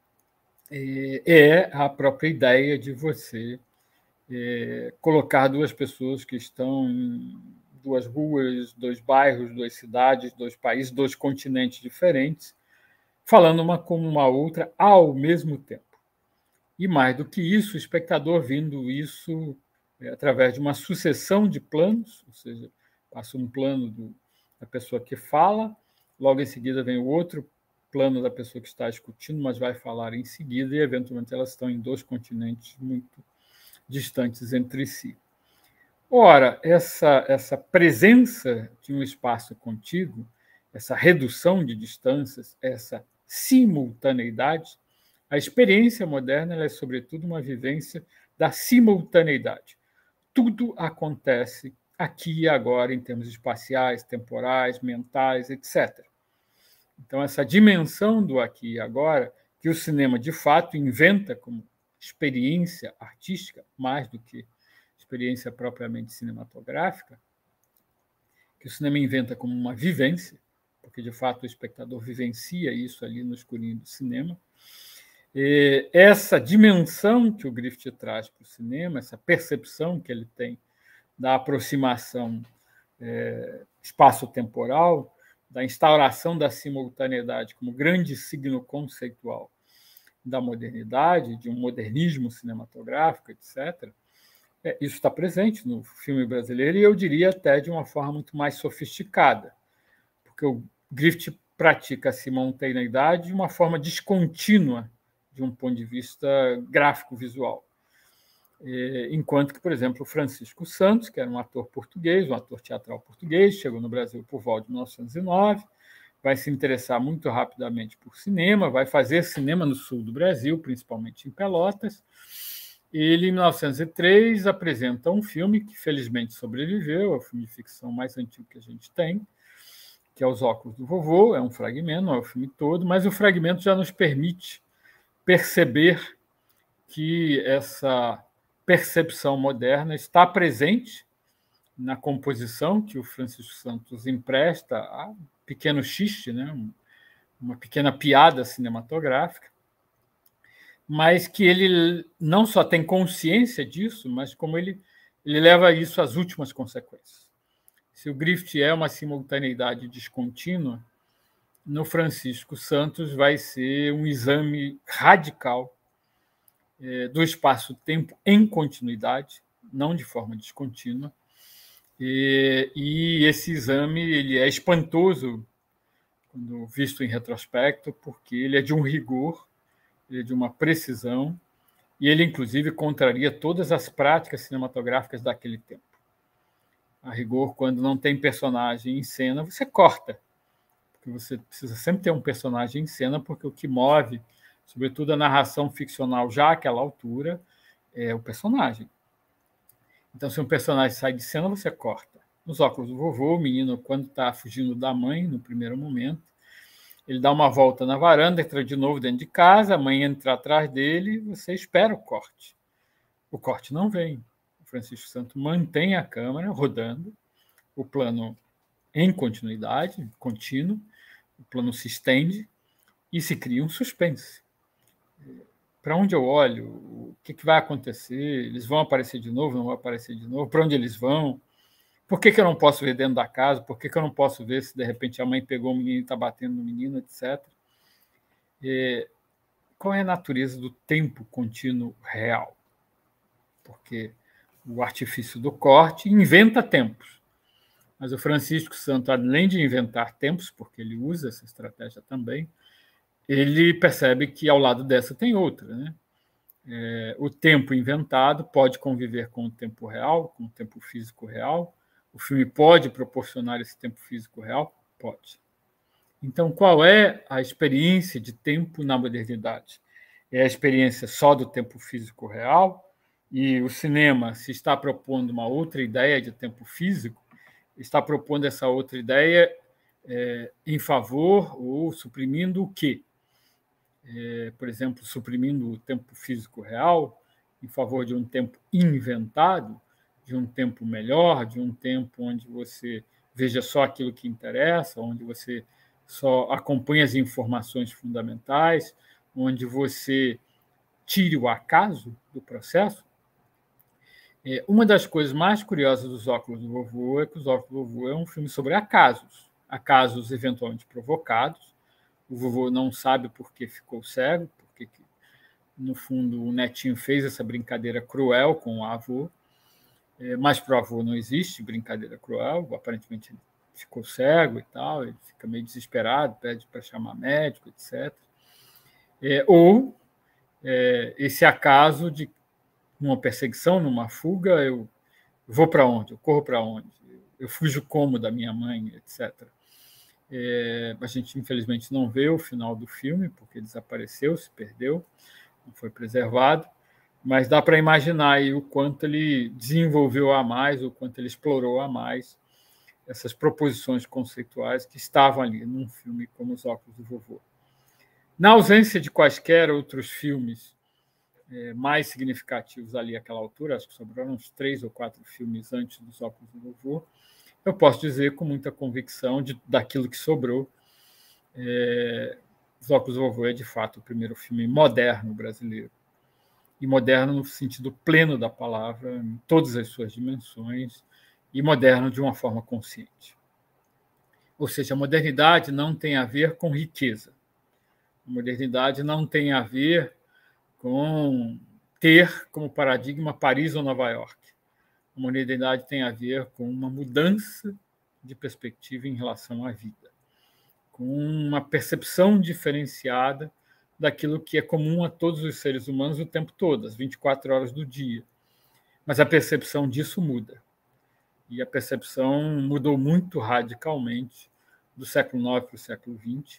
é, é a própria ideia de você é, colocar duas pessoas que estão em duas ruas, dois bairros, duas cidades, dois países, dois continentes diferentes, falando uma com uma outra ao mesmo tempo. E mais do que isso, o espectador vendo isso é, através de uma sucessão de planos, ou seja, passa um plano do, da pessoa que fala, logo em seguida vem o outro plano da pessoa que está discutindo, mas vai falar em seguida, e eventualmente elas estão em dois continentes muito distantes entre si. Ora, essa, essa presença de um espaço contíguo, essa redução de distâncias, essa simultaneidade, a experiência moderna ela é, sobretudo, uma vivência da simultaneidade. Tudo acontece aqui e agora, em termos espaciais, temporais, mentais, etcétera. Então, essa dimensão do aqui e agora, que o cinema, de fato, inventa como experiência artística, mais do que experiência propriamente cinematográfica, que o cinema inventa como uma vivência, porque, de fato, o espectador vivencia isso ali no escurinho do cinema. E essa dimensão que o Griffith traz para o cinema, essa percepção que ele tem da aproximação é, espaço-temporal, da instauração da simultaneidade como grande signo conceitual da modernidade, de um modernismo cinematográfico, etcétera, é, isso está presente no filme brasileiro, e eu diria até de uma forma muito mais sofisticada, porque o Griffith pratica a simultaneidade de uma forma descontínua de um ponto de vista gráfico-visual. Enquanto que, por exemplo, o Francisco Santos, que era um ator português, um ator teatral português, chegou no Brasil por volta de mil novecentos e nove, vai se interessar muito rapidamente por cinema, vai fazer cinema no sul do Brasil, principalmente em Pelotas. Ele, em mil novecentos e três, apresenta um filme que, felizmente, sobreviveu, é o filme de ficção mais antigo que a gente tem, que é Os Óculos do Vovô, é um fragmento, não é o filme todo, mas o fragmento já nos permite perceber que essa percepção moderna está presente na composição que o Francisco Santos empresta a um pequeno xiste, né? Uma pequena piada cinematográfica, mas que ele não só tem consciência disso, mas como ele, ele leva isso às últimas consequências. Se o Griffith é uma simultaneidade descontínua, no Francisco Santos vai ser um exame radical do espaço-tempo em continuidade, não de forma descontínua, e, e esse exame ele é espantoso quando visto em retrospecto, porque ele é de um rigor, ele é de uma precisão, e ele, inclusive, contraria todas as práticas cinematográficas daquele tempo. A rigor, quando não tem personagem em cena, você corta, porque você precisa sempre ter um personagem em cena, porque o que move, sobretudo a narração ficcional já àquela altura, é o personagem. Então, se um personagem sai de cena, você corta. Nos Óculos do Vovô, o menino, quando está fugindo da mãe, no primeiro momento, ele dá uma volta na varanda, entra de novo dentro de casa, a mãe entra atrás dele, você espera o corte. O corte não vem. O Francisco Santos mantém a câmera rodando, o plano em continuidade, contínuo, o plano se estende e se cria um suspense. Para onde eu olho? O que, que vai acontecer? Eles vão aparecer de novo? Não vão aparecer de novo? Para onde eles vão? Por que, que eu não posso ver dentro da casa? Por que, que eu não posso ver se, de repente, a mãe pegou o menino e está batendo no menino, etcétera? E qual é a natureza do tempo contínuo real? Porque o artifício do corte inventa tempos. Mas o Francisco Santos, além de inventar tempos, porque ele usa essa estratégia também, ele percebe que ao lado dessa tem outra, né? É, o tempo inventado pode conviver com o tempo real, com o tempo físico real. O filme pode proporcionar esse tempo físico real? Pode. Então, qual é a experiência de tempo na modernidade? É a experiência só do tempo físico real? E o cinema, se está propondo uma outra ideia de tempo físico, está propondo essa outra ideia é, em favor ou suprimindo o quê? É, por exemplo, suprimindo o tempo físico real em favor de um tempo inventado, de um tempo melhor, de um tempo onde você veja só aquilo que interessa, onde você só acompanha as informações fundamentais, onde você tire o acaso do processo. É, uma das coisas mais curiosas dos Óculos do Vovô é que Os Óculos do Vovô é um filme sobre acasos, acasos eventualmente provocados. O vovô não sabe por que ficou cego, porque, no fundo, o netinho fez essa brincadeira cruel com o avô, mas para o avô não existe brincadeira cruel, aparentemente ele ficou cego e tal, ele fica meio desesperado, pede para chamar médico, etcétera. É, ou é, esse acaso de uma perseguição, numa fuga, eu vou para onde? Eu corro para onde? Eu fujo como da minha mãe, etcétera. É, a gente, infelizmente, não vê o final do filme, porque desapareceu, se perdeu, não foi preservado, mas dá para imaginar aí o quanto ele desenvolveu a mais, o quanto ele explorou a mais essas proposições conceituais que estavam ali num filme como Os Óculos do Vovô. Na ausência de quaisquer outros filmes é, mais significativos ali àquela altura, acho que sobraram uns três ou quatro filmes antes dos Óculos do Vovô, eu posso dizer com muita convicção de, daquilo que sobrou, é, Os Óculos do Vovô é, de fato, o primeiro filme moderno brasileiro. E moderno no sentido pleno da palavra, em todas as suas dimensões, e moderno de uma forma consciente. Ou seja, a modernidade não tem a ver com riqueza. A modernidade não tem a ver com ter como paradigma Paris ou Nova York. A modernidade tem a ver com uma mudança de perspectiva em relação à vida, com uma percepção diferenciada daquilo que é comum a todos os seres humanos o tempo todo, as vinte e quatro horas do dia. Mas a percepção disso muda. E a percepção mudou muito radicalmente do século nove para o século vinte.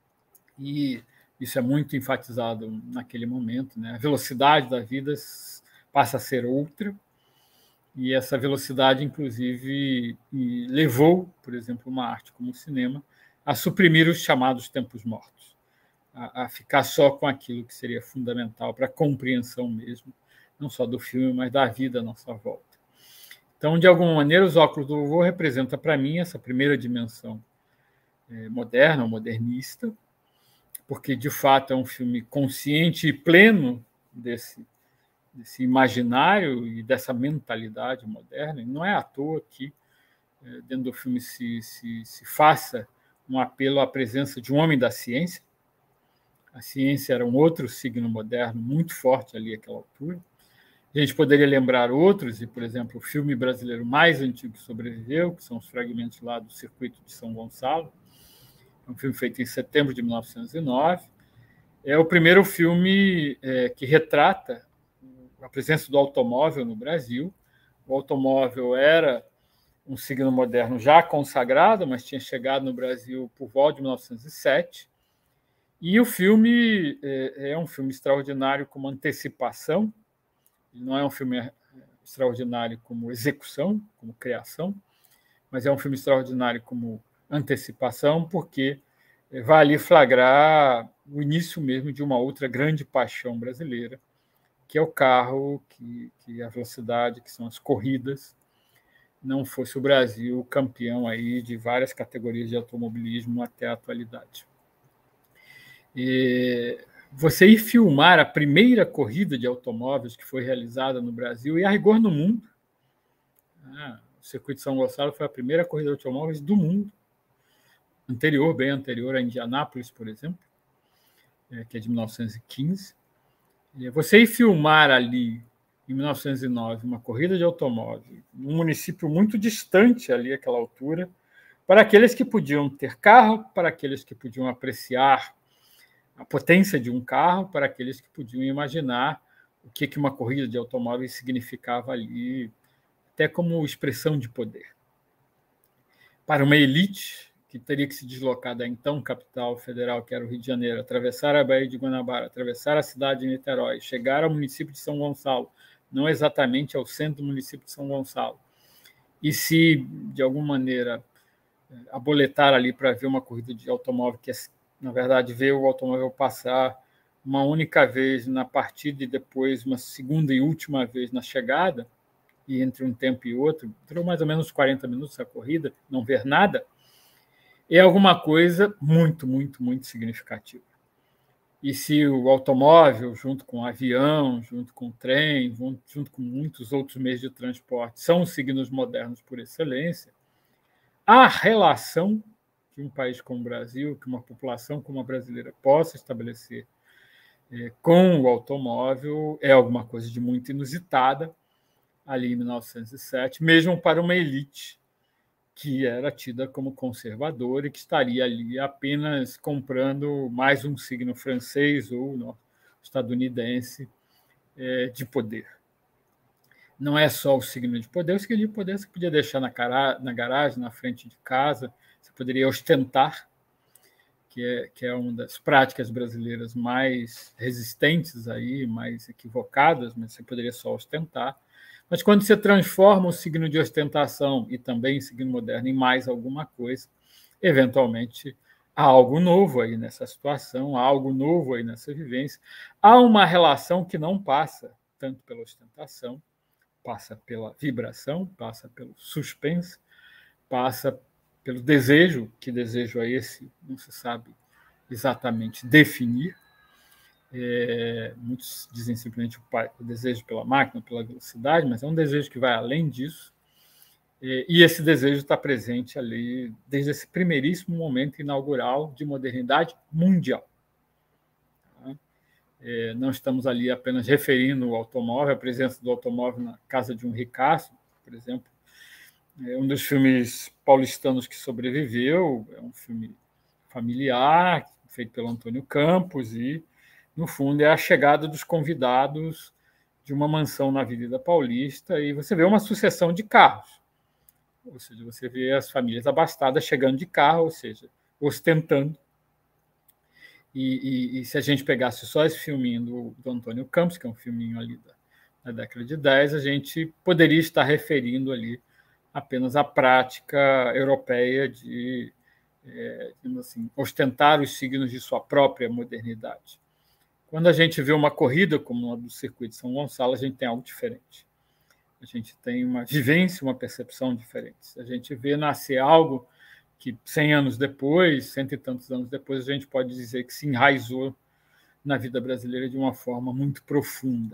E isso é muito enfatizado naquele momento, né? A velocidade da vida passa a ser outra, e essa velocidade, inclusive, levou, por exemplo, uma arte como o cinema, a suprimir os chamados tempos mortos, a, a ficar só com aquilo que seria fundamental para a compreensão mesmo, não só do filme, mas da vida à nossa volta. Então, de alguma maneira, Os Óculos do Vovô representa para mim essa primeira dimensão é, moderna, ou modernista, porque, de fato, é um filme consciente e pleno desse, desse imaginário e dessa mentalidade moderna. E não é à toa que, é, dentro do filme, se, se, se faça um apelo à presença de um homem da ciência. A ciência era um outro signo moderno muito forte ali àquela altura. A gente poderia lembrar outros, e, por exemplo, o filme brasileiro mais antigo que sobreviveu, que são os fragmentos lá do Circuito de São Gonçalo, é um filme feito em setembro de mil novecentos e nove. É o primeiro filme é, que retrata a presença do automóvel no Brasil. O automóvel era um signo moderno já consagrado, mas tinha chegado no Brasil por volta de mil novecentos e sete. E o filme é, é um filme extraordinário como antecipação. Ele não é um filme extraordinário como execução, como criação, mas é um filme extraordinário como antecipação, porque vai ali flagrar o início mesmo de uma outra grande paixão brasileira, que é o carro, que, que a velocidade, que são as corridas. Não fosse o Brasil campeão aí de várias categorias de automobilismo até a atualidade. E você ir filmar a primeira corrida de automóveis que foi realizada no Brasil e, a rigor, no mundo. Ah, o Circuito de São Gonçalo foi a primeira corrida de automóveis do mundo, anterior, bem anterior a Indianápolis, por exemplo, que é de mil novecentos e quinze. E você ir filmar ali, em mil novecentos e nove, uma corrida de automóvel, num município muito distante ali, àquela altura, para aqueles que podiam ter carro, para aqueles que podiam apreciar a potência de um carro, para aqueles que podiam imaginar o que uma corrida de automóveis significava ali, até como expressão de poder. Para uma elite que teria que se deslocar da então capital federal, que era o Rio de Janeiro, atravessar a Baía de Guanabara, atravessar a cidade de Niterói, chegar ao município de São Gonçalo, não exatamente ao centro do município de São Gonçalo, e se, de alguma maneira, aboletar ali para ver uma corrida de automóvel, que é, na verdade, ver o automóvel passar uma única vez na partida e depois uma segunda e última vez na chegada, e entre um tempo e outro, durou mais ou menos quarenta minutos a corrida, não ver nada, é alguma coisa muito, muito, muito significativa. E se o automóvel, junto com o avião, junto com o trem, junto com muitos outros meios de transporte, são os signos modernos por excelência, a relação que um país como o Brasil, que uma população como a brasileira possa estabelecer é, com o automóvel é alguma coisa de muito inusitada ali em mil novecentos e sete, mesmo para uma elite que era tida como conservadora e que estaria ali apenas comprando mais um signo francês ou não, estadunidense é, de poder. Não é só o signo de poder, o signo de poder você podia deixar na, cara, na garagem, na frente de casa, você poderia ostentar, que é, que é uma das práticas brasileiras mais resistentes, aí, mais equivocadas, mas você poderia só ostentar. Mas quando você transforma o signo de ostentação e também o signo moderno em mais alguma coisa, eventualmente há algo novo aí nessa situação, há algo novo aí nessa vivência. Há uma relação que não passa tanto pela ostentação, passa pela vibração, passa pelo suspense, passa pelo desejo, que desejo é esse, não se sabe exatamente definir. É, muitos dizem simplesmente o, o desejo pela máquina, pela velocidade, mas é um desejo que vai além disso. É, e esse desejo está presente ali desde esse primeiríssimo momento inaugural de modernidade mundial. Tá? É, não estamos ali apenas referindo o automóvel, a presença do automóvel na casa de um ricaço, por exemplo. É um dos filmes paulistanos que sobreviveu, é um filme familiar, feito pelo Antônio Campos, e, no fundo, é a chegada dos convidados de uma mansão na Avenida Paulista, e você vê uma sucessão de carros. Ou seja, você vê as famílias abastadas chegando de carro, ou seja, ostentando. E, e, e se a gente pegasse só esse filminho do, do Antônio Campos, que é um filminho ali da, da década de dez, a gente poderia estar referindo ali apenas a prática europeia de, é, assim, ostentar os signos de sua própria modernidade. Quando a gente vê uma corrida como a do Circuito de São Gonçalo, a gente tem algo diferente. A gente tem uma vivência, uma percepção diferente. A gente vê nascer algo que cem anos depois, cento e tantos anos depois, a gente pode dizer que se enraizou na vida brasileira de uma forma muito profunda.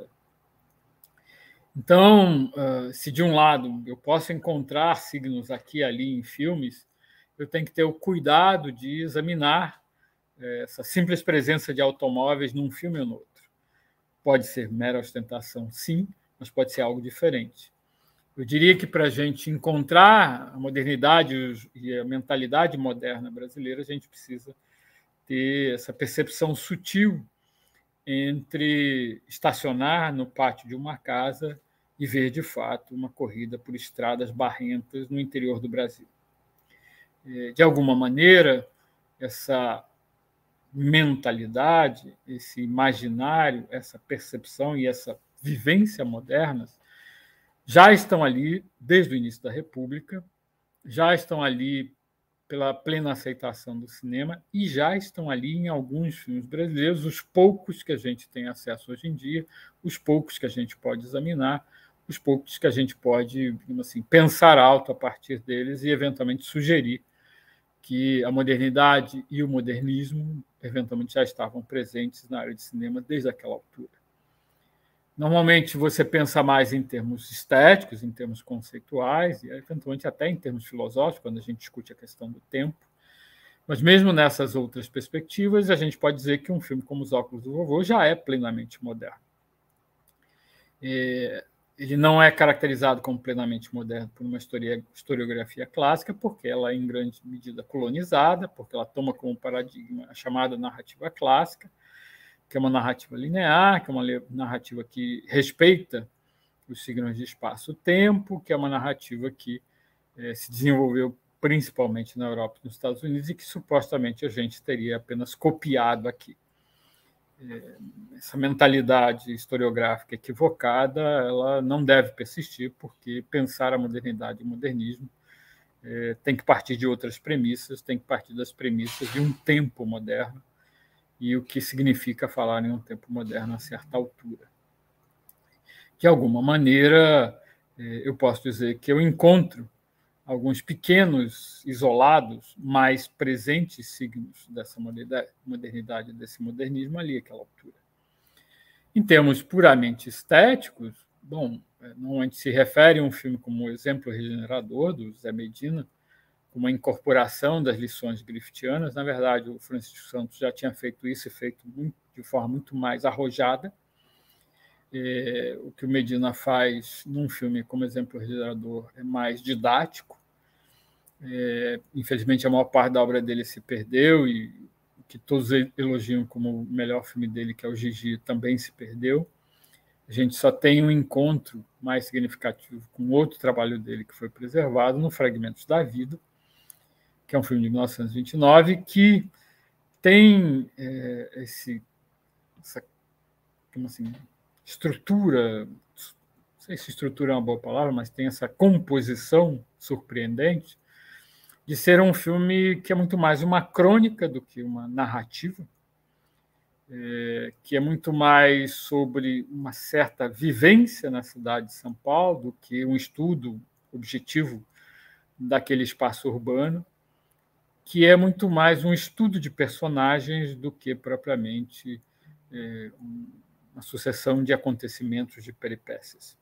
Então, se de um lado eu posso encontrar signos aqui e ali em filmes, eu tenho que ter o cuidado de examinar essa simples presença de automóveis num filme ou no outro. Pode ser mera ostentação, sim, mas pode ser algo diferente. Eu diria que para a gente encontrar a modernidade e a mentalidade moderna brasileira, a gente precisa ter essa percepção sutil entre estacionar no pátio de uma casa e ver, de fato, uma corrida por estradas barrentas no interior do Brasil. De alguma maneira, essa mentalidade, esse imaginário, essa percepção e essa vivência modernas já estão ali desde o início da República, já estão ali pela plena aceitação do cinema e já estão ali em alguns filmes brasileiros, os poucos que a gente tem acesso hoje em dia, os poucos que a gente pode examinar, os poucos que a gente pode, digamos assim, pensar alto a partir deles e, eventualmente, sugerir que a modernidade e o modernismo, eventualmente, já estavam presentes na área de cinema desde aquela altura. Normalmente, você pensa mais em termos estéticos, em termos conceituais, e, eventualmente, até em termos filosóficos, quando a gente discute a questão do tempo. Mas, mesmo nessas outras perspectivas, a gente pode dizer que um filme como Os Óculos do Vovô já é plenamente moderno. E ele não é caracterizado como plenamente moderno por uma historiografia clássica, porque ela é, em grande medida, colonizada, porque ela toma como paradigma a chamada narrativa clássica, que é uma narrativa linear, que é uma narrativa que respeita os signos de espaço-tempo, que é uma narrativa que eh, se desenvolveu principalmente na Europa e nos Estados Unidos e que supostamente a gente teria apenas copiado aqui. Essa mentalidade historiográfica equivocada, ela não deve persistir, porque pensar a modernidade e o modernismo eh, tem que partir de outras premissas, tem que partir das premissas de um tempo moderno e o que significa falar em um tempo moderno a certa altura. De alguma maneira, eh, eu posso dizer que eu encontro alguns pequenos, isolados, mais presentes signos dessa modernidade, desse modernismo ali, àquela altura. Em termos puramente estéticos, bom, normalmente se refere a um filme como O Exemplo Regenerador, do Zé Medina, com uma incorporação das lições griftianas. Na verdade, o Francisco Santos já tinha feito isso e feito muito, de forma muito mais arrojada. É, o que o Medina faz num filme como Exemplo Regenerador é mais didático. É, infelizmente, a maior parte da obra dele se perdeu e o que todos elogiam como o melhor filme dele, que é o Gigi, também se perdeu. A gente só tem um encontro mais significativo com outro trabalho dele que foi preservado, no Fragmentos da Vida, que é um filme de mil novecentos e vinte e nove, que tem é, esse, essa como assim, estrutura sei se estrutura é uma boa palavra, mas tem essa composição surpreendente de ser um filme que é muito mais uma crônica do que uma narrativa, é, que é muito mais sobre uma certa vivência na cidade de São Paulo do que um estudo objetivo daquele espaço urbano, que é muito mais um estudo de personagens do que propriamente é, uma sucessão de acontecimentos, de peripécias.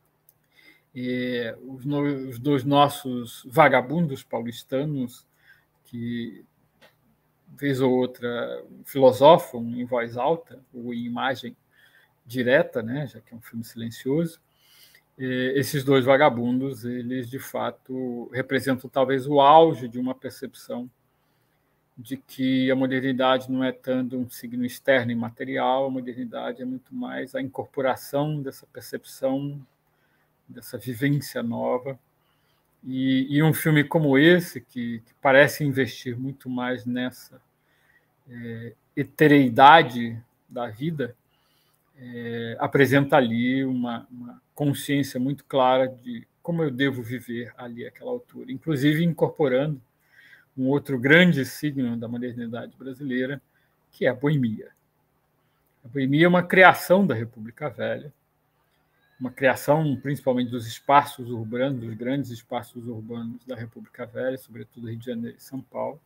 E os, no, os dois nossos vagabundos paulistanos, que vez ou outra filosofam em voz alta ou em imagem direta, né, já que é um filme silencioso, esses dois vagabundos, eles de fato representam talvez o auge de uma percepção de que a modernidade não é tanto um signo externo e material, a modernidade é muito mais a incorporação dessa percepção, dessa vivência nova. E, e um filme como esse, que, que parece investir muito mais nessa é, etereidade da vida, é, apresenta ali uma, uma consciência muito clara de como eu devo viver ali àquela altura, inclusive incorporando um outro grande signo da modernidade brasileira, que é a boemia. A boemia é uma criação da República Velha, uma criação principalmente dos espaços urbanos, dos grandes espaços urbanos da República Velha, sobretudo Rio de Janeiro e São Paulo.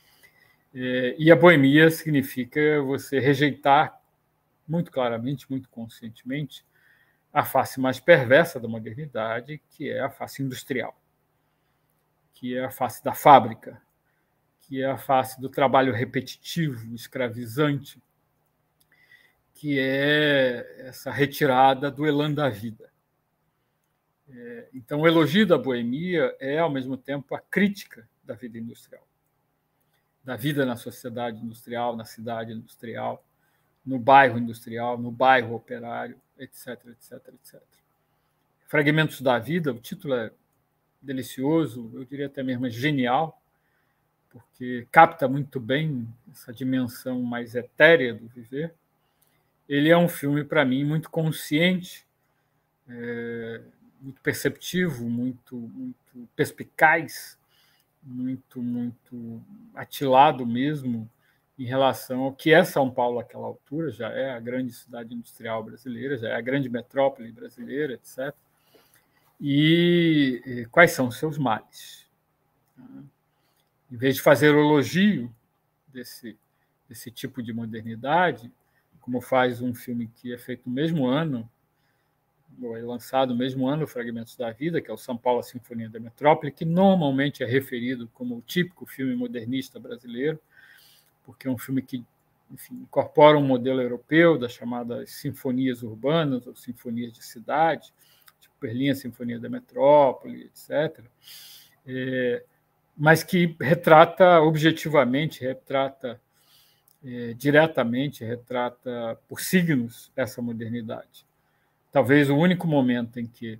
E a boemia significa você rejeitar muito claramente, muito conscientemente, a face mais perversa da modernidade, que é a face industrial, que é a face da fábrica, que é a face do trabalho repetitivo, escravizante, que é essa retirada do elan da vida. Então, o elogio da boemia é, ao mesmo tempo, a crítica da vida industrial, da vida na sociedade industrial, na cidade industrial, no bairro industrial, no bairro operário, etc, etc, etcétera. Fragmentos da Vida, o título é delicioso, eu diria até mesmo genial, porque capta muito bem essa dimensão mais etérea do viver. Ele é um filme, para mim, muito consciente, é, muito perceptivo, muito, muito perspicaz, muito, muito atilado mesmo em relação ao que é São Paulo àquela altura, já é a grande cidade industrial brasileira, já é a grande metrópole brasileira, etcétera. E, e quais são os seus males? Em vez de fazer o elogio desse, desse tipo de modernidade, como faz um filme que é feito no mesmo ano, ou é lançado no mesmo ano, Fragmentos da Vida, que é o São Paulo, a Sinfonia da Metrópole, que normalmente é referido como o típico filme modernista brasileiro, porque é um filme que, enfim, incorpora um modelo europeu das chamadas sinfonias urbanas ou sinfonias de cidade, tipo Berlim, a Sinfonia da Metrópole, etcétera, é, mas que retrata objetivamente, retrata é, diretamente, retrata por signos essa modernidade. Talvez o único momento em que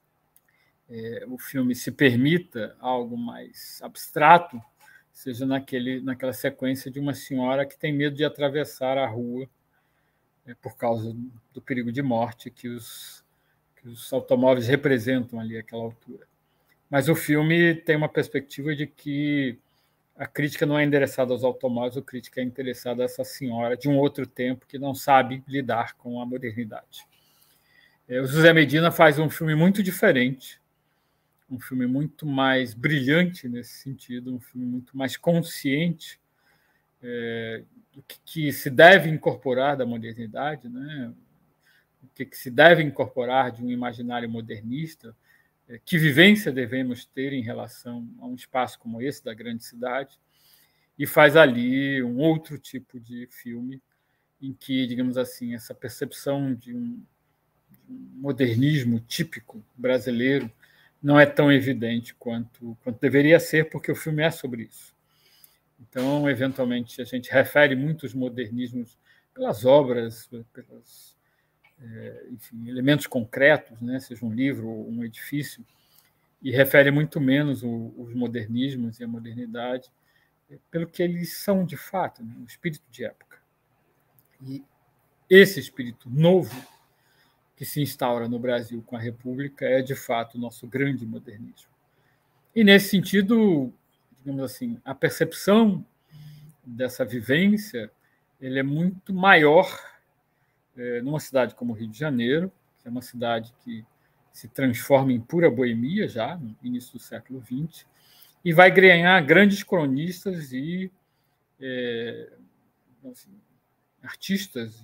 é, o filme se permita algo mais abstrato seja naquele, naquela sequência de uma senhora que tem medo de atravessar a rua é, por causa do perigo de morte que os, que os automóveis representam ali àquela altura. Mas o filme tem uma perspectiva de que a crítica não é endereçada aos automóveis, a crítica é endereçada a essa senhora de um outro tempo que não sabe lidar com a modernidade. É, o José Medina faz um filme muito diferente, um filme muito mais brilhante nesse sentido, um filme muito mais consciente é, do que, que se deve incorporar da modernidade, né? O que, que se deve incorporar de um imaginário modernista, é, que vivência devemos ter em relação a um espaço como esse da grande cidade, e faz ali um outro tipo de filme em que, digamos assim, essa percepção de um, de um modernismo típico brasileiro não é tão evidente quanto, quanto deveria ser, porque o filme é sobre isso. Então, eventualmente, a gente refere muitos modernismos pelas obras, pelos é, enfim, elementos concretos, né, seja um livro ou um edifício, e refere muito menos o, os modernismos e a modernidade pelo que eles são de fato, né, o espírito de época. E esse espírito novo, que se instaura no Brasil com a República é, de fato, o nosso grande modernismo. E, nesse sentido, digamos assim, a percepção dessa vivência ele é muito maior é, numa cidade como o Rio de Janeiro, que é uma cidade que se transforma em pura boemia já, no início do século vinte, e vai ganhar grandes cronistas e é, assim, artistas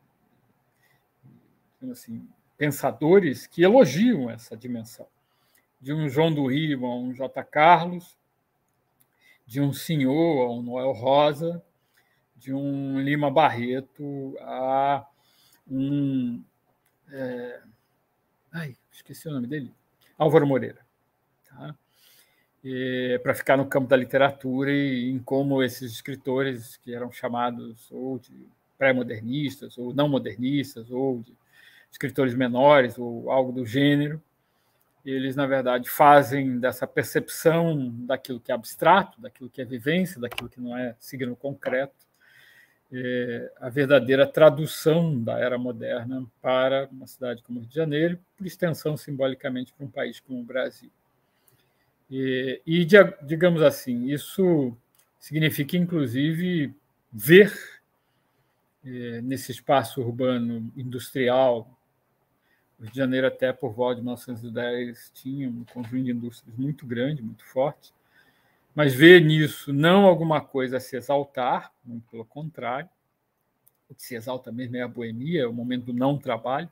e assim, pensadores que elogiam essa dimensão. De um João do Rio a um J. Carlos, de um Senhor a um Noel Rosa, de um Lima Barreto a um... É, ai, esqueci o nome dele. Álvaro Moreira. Tá? Para ficar no campo da literatura e em como esses escritores que eram chamados ou de pré-modernistas, ou não modernistas, ou de escritores menores, ou algo do gênero, eles, na verdade, fazem dessa percepção daquilo que é abstrato, daquilo que é vivência, daquilo que não é signo concreto, é, a verdadeira tradução da era moderna para uma cidade como o Rio de Janeiro, por extensão, simbolicamente, para um país como o Brasil. E, e digamos assim, isso significa, inclusive, ver é, nesse espaço urbano industrial. O Rio de Janeiro, até por volta de mil novecentos e dez, tinha um conjunto de indústrias muito grande, muito forte, mas ver nisso não alguma coisa a se exaltar, muito pelo contrário, o que se exalta mesmo é a boemia, é o momento do não trabalho,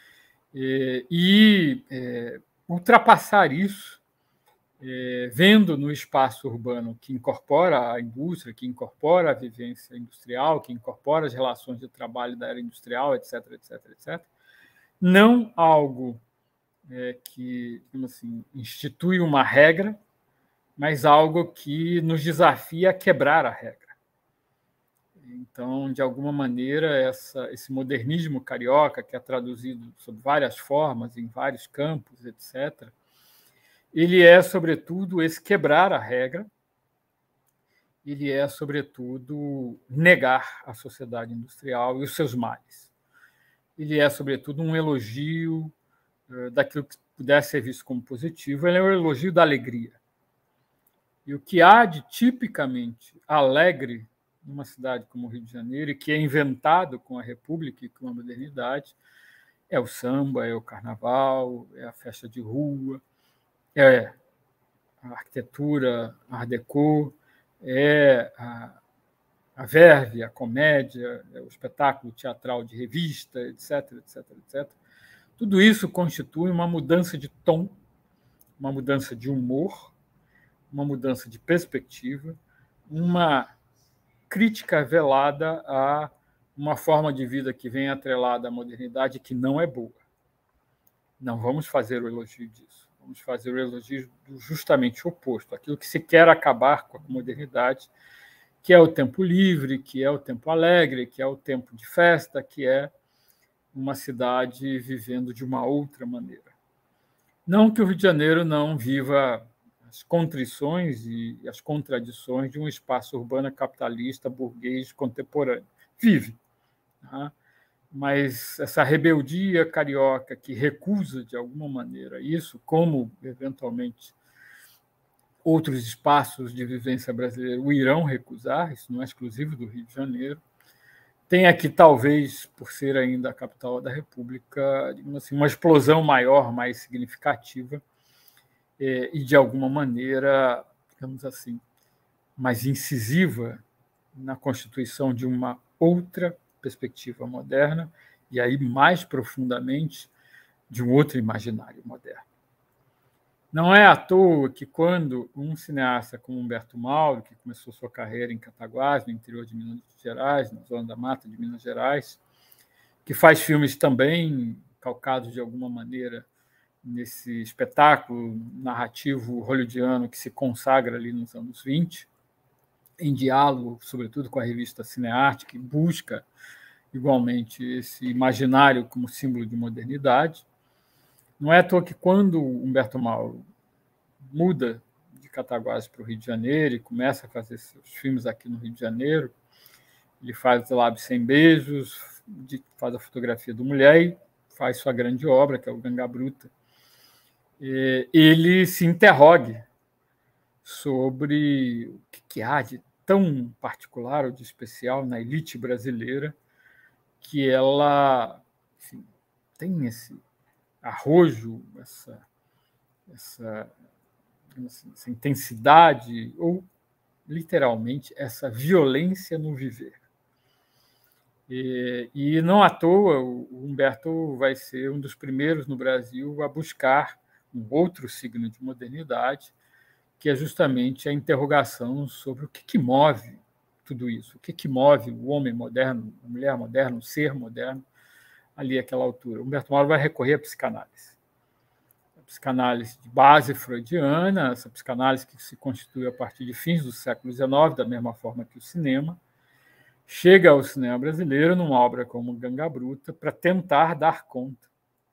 e, e é, ultrapassar isso, é, vendo no espaço urbano que incorpora a indústria, que incorpora a vivência industrial, que incorpora as relações de trabalho da era industrial, etc, etc, etc, não algo é, que, assim, institui uma regra, mas algo que nos desafia a quebrar a regra. Então, de alguma maneira, essa, esse modernismo carioca, que é traduzido sob várias formas, em vários campos, etcétera, ele é, sobretudo, esse quebrar a regra, ele é, sobretudo, negar a sociedade industrial e os seus males. Ele é, sobretudo, um elogio uh, daquilo que pudesse ser visto como positivo, ele é um elogio da alegria. E o que há de tipicamente alegre numa cidade como o Rio de Janeiro, e que é inventado com a República e com a modernidade, é o samba, é o carnaval, é a festa de rua, é a arquitetura Art Deco, é a, a verve, a comédia, é o espetáculo teatral de revista, etc, etc, etcétera. Tudo isso constitui uma mudança de tom, uma mudança de humor, uma mudança de perspectiva, uma crítica velada a uma forma de vida que vem atrelada à modernidade que não é boa. Não vamos fazer o elogio disso. Vamos fazer o elogio do justamente oposto, aquilo que se quer acabar com a modernidade, que é o tempo livre, que é o tempo alegre, que é o tempo de festa, que é uma cidade vivendo de uma outra maneira. Não que o Rio de Janeiro não viva as contrições e as contradições de um espaço urbano capitalista, burguês, contemporâneo. Vive. Tá? Mas essa rebeldia carioca que recusa, de alguma maneira, isso, como, eventualmente, outros espaços de vivência brasileira o irão recusar, isso não é exclusivo do Rio de Janeiro, tem aqui, talvez, por ser ainda a capital da República, digamos assim, uma explosão maior, mais significativa, e, de alguma maneira, digamos assim, mais incisiva na constituição de uma outra perspectiva moderna e aí mais profundamente de um outro imaginário moderno. Não é à toa que quando um cineasta como Humberto Mauro, que começou sua carreira em Cataguás, no interior de Minas Gerais, na Zona da Mata de Minas Gerais, que faz filmes também calcados de alguma maneira nesse espetáculo narrativo hollywoodiano que se consagra ali nos anos vinte, em diálogo, sobretudo, com a revista Cinearte, que busca igualmente esse imaginário como símbolo de modernidade. Não é à toa que quando Humberto Mauro muda de Cataguás para o Rio de Janeiro e começa a fazer seus filmes aqui no Rio de Janeiro, ele faz Lábios Sem Beijos, faz a fotografia do Mulher e faz sua grande obra, que é o Ganga Bruta, ele se interrogue sobre o que há de tão particular ou de especial na elite brasileira, que ela, enfim, tem esse arrojo, essa, essa, essa intensidade, ou, literalmente, essa violência no viver. E, e não à toa, o Humberto vai ser um dos primeiros no Brasil a buscar um outro signo de modernidade, que é justamente a interrogação sobre o que, que move tudo isso, o que, que move o homem moderno, a mulher moderna, o ser moderno, ali àquela altura. Humberto Mauro vai recorrer à psicanálise. A psicanálise de base freudiana, essa psicanálise que se constitui a partir de fins do século dezenove, da mesma forma que o cinema, chega ao cinema brasileiro numa obra como Ganga Bruta para tentar dar conta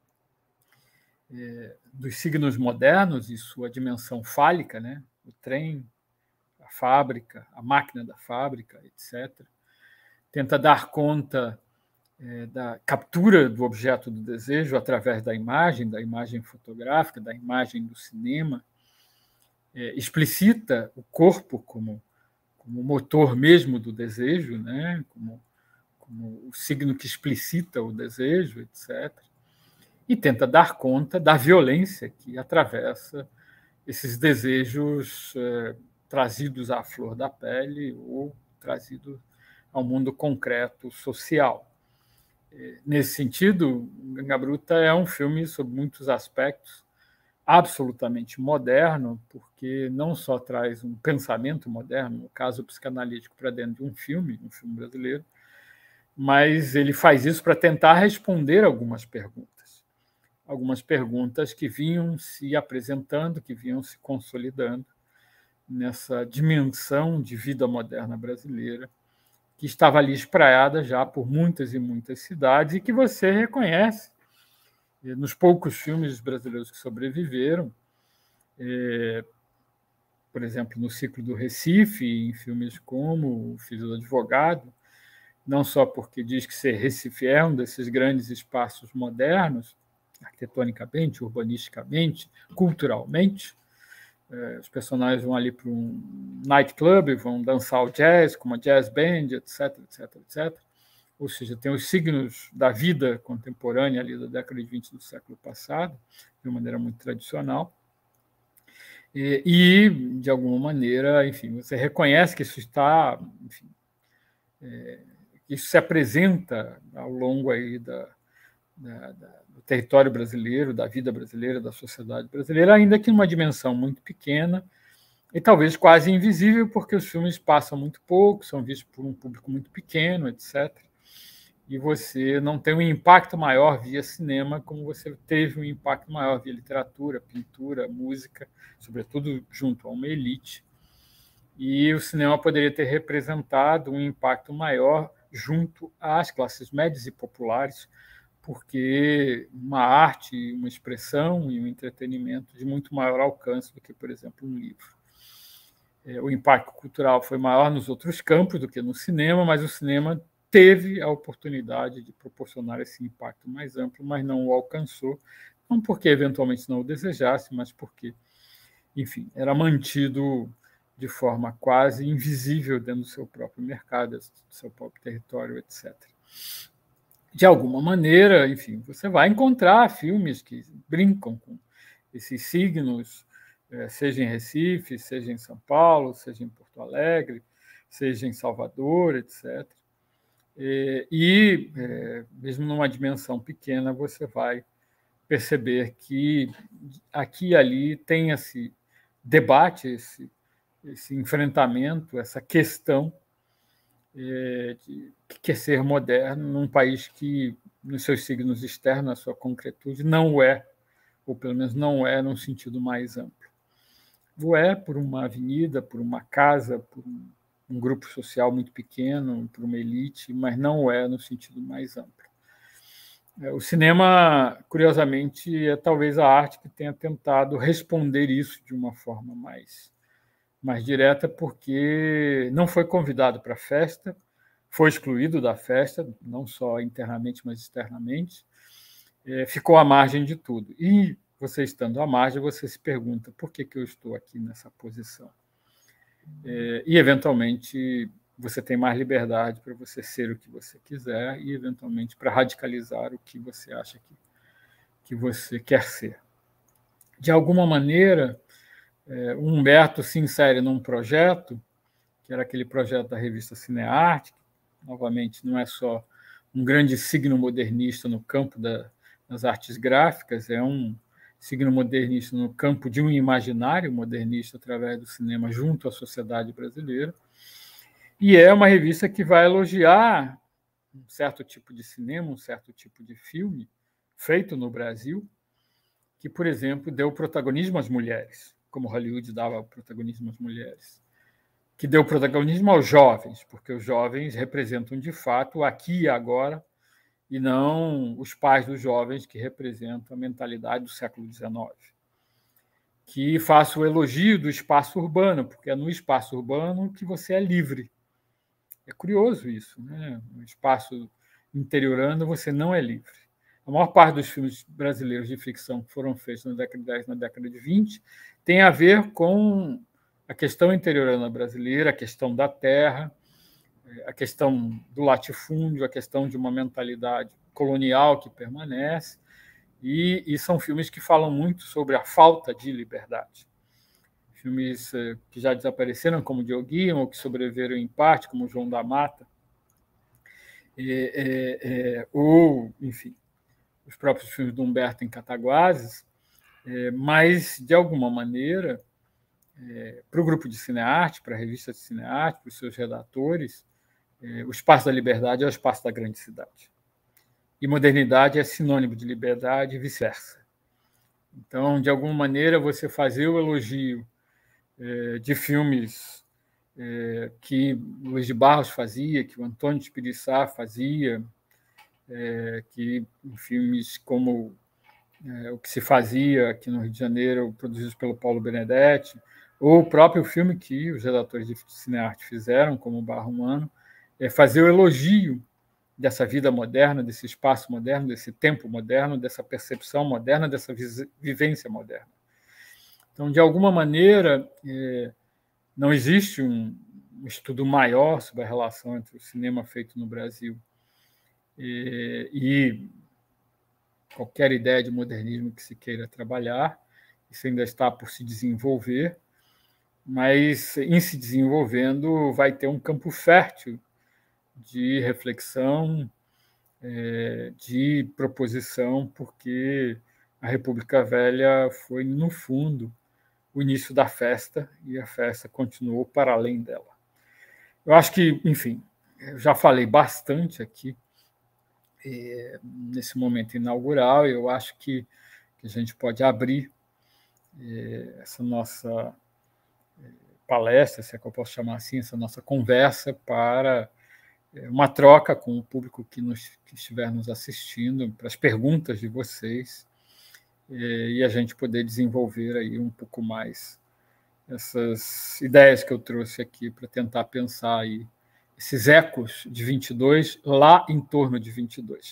é, dos signos modernos e sua dimensão fálica, né? O trem, a fábrica, a máquina da fábrica, etcétera. Tenta dar conta é, da captura do objeto do desejo através da imagem, da imagem fotográfica, da imagem do cinema, é, explicita o corpo como como motor mesmo do desejo, né? como, como o signo que explicita o desejo, etcétera. E tenta dar conta da violência que atravessa esses desejos eh, trazidos à flor da pele ou trazidos ao mundo concreto social. Nesse sentido, Ganga Bruta é um filme sobre muitos aspectos absolutamente moderno, porque não só traz um pensamento moderno, no caso psicanalítico, para dentro de um filme, um filme brasileiro, mas ele faz isso para tentar responder algumas perguntas. Algumas perguntas que vinham se apresentando, que vinham se consolidando nessa dimensão de vida moderna brasileira, que estava ali espraiada já por muitas e muitas cidades e que você reconhece nos poucos filmes brasileiros que sobreviveram, é, por exemplo, no Ciclo do Recife, em filmes como O Filho do Advogado, não só porque diz que ser Recife é um desses grandes espaços modernos, arquitetonicamente, urbanisticamente, culturalmente. É, os personagens vão ali para um nightclub, vão dançar o jazz, com uma jazz band, etc, etc, etcétera. Ou seja, tem os signos da vida contemporânea ali da década de vinte do século passado, de uma maneira muito tradicional. E, e de alguma maneira, enfim, você reconhece que isso está, enfim, é, isso se apresenta ao longo aí da, da, da, do território brasileiro, da vida brasileira, da sociedade brasileira, ainda que numa dimensão muito pequena e talvez quase invisível, porque os filmes passam muito pouco, são vistos por um público muito pequeno, etcétera. E você não tem um impacto maior via cinema como você teve um impacto maior via literatura, pintura, música, sobretudo junto a uma elite. E o cinema poderia ter representado um impacto maior junto às classes médias e populares, porque uma arte, uma expressão e um entretenimento de muito maior alcance do que, por exemplo, um livro. O impacto cultural foi maior nos outros campos do que no cinema, mas o cinema teve a oportunidade de proporcionar esse impacto mais amplo, mas não o alcançou, não porque eventualmente não o desejasse, mas porque, enfim, era mantido de forma quase invisível dentro do seu próprio mercado, do seu próprio território, etcétera. De alguma maneira, enfim, você vai encontrar filmes que brincam com esses signos, seja em Recife, seja em São Paulo, seja em Porto Alegre, seja em Salvador, etcétera. E, mesmo numa dimensão pequena, você vai perceber que aqui e ali tem esse debate, esse, esse enfrentamento, essa questão de o que é ser moderno num país que, nos seus signos externos, na sua concretude, não é, ou pelo menos não é num sentido mais amplo. O é por uma avenida, por uma casa, por um um grupo social muito pequeno, para uma elite, mas não é no sentido mais amplo. O cinema, curiosamente, é talvez a arte que tenha tentado responder isso de uma forma mais, mais direta, porque não foi convidado para a festa, foi excluído da festa, não só internamente, mas externamente. é, ficou à margem de tudo. E você estando à margem, você se pergunta por que, que eu estou aqui nessa posição? É, e, eventualmente, você tem mais liberdade para você ser o que você quiser e, eventualmente, para radicalizar o que você acha que, que você quer ser. De alguma maneira, é, o Humberto se insere num projeto, que era aquele projeto da revista Cinearte, que, novamente, não é só um grande signo modernista no campo da, das artes gráficas, é um signo modernista no campo de um imaginário modernista através do cinema junto à sociedade brasileira. E é uma revista que vai elogiar um certo tipo de cinema, um certo tipo de filme feito no Brasil, que, por exemplo, deu protagonismo às mulheres, como Hollywood dava protagonismo às mulheres, que deu protagonismo aos jovens, porque os jovens representam, de fato, o aqui e agora, e não os pais dos jovens, que representam a mentalidade do século dezenove. Que faço o elogio do espaço urbano, porque é no espaço urbano que você é livre. É curioso isso, né? No espaço interiorano você não é livre. A maior parte dos filmes brasileiros de ficção que foram feitos na década de dez, na década de vinte, tem a ver com a questão interiorana brasileira, a questão da terra, a questão do latifúndio, a questão de uma mentalidade colonial que permanece, e, e são filmes que falam muito sobre a falta de liberdade. Filmes que já desapareceram, como Dioguinho, ou que sobreviveram em parte, como João da Mata, é, é, é, ou, enfim, os próprios filmes do Humberto em Cataguases, é, mas, de alguma maneira, é, para o grupo de cinearte, para a revista de cinearte, para os seus redatores, é, o espaço da liberdade é o espaço da grande cidade. E modernidade é sinônimo de liberdade e vice-versa. Então, de alguma maneira, você fazer o elogio é, de filmes é, que Luiz de Barros fazia, que o Antônio de Espiriçá fazia, é, que em filmes como é, O que se fazia aqui no Rio de Janeiro, produzidos pelo Paulo Benedetti, ou o próprio filme que os redatores de cinearte fizeram, como Barro Humano, é fazer o elogio dessa vida moderna, desse espaço moderno, desse tempo moderno, dessa percepção moderna, dessa vivência moderna. Então, de alguma maneira, é, não existe um, um estudo maior sobre a relação entre o cinema feito no Brasil e, e qualquer ideia de modernismo que se queira trabalhar. Isso ainda está por se desenvolver, mas, em se desenvolvendo, vai ter um campo fértil de reflexão, é, de proposição, porque a República Velha foi, no fundo, o início da festa, e a festa continuou para além dela. Eu acho que, enfim, eu já falei bastante aqui é, nesse momento inaugural, e eu acho que, que a gente pode abrir é, essa nossa palestra, se é que eu posso chamar assim, essa nossa conversa para uma troca com o público que, nos, que estiver nos assistindo, para as perguntas de vocês, e a gente poder desenvolver aí um pouco mais essas ideias que eu trouxe aqui para tentar pensar aí esses ecos de vinte e dois lá em torno de vinte e dois.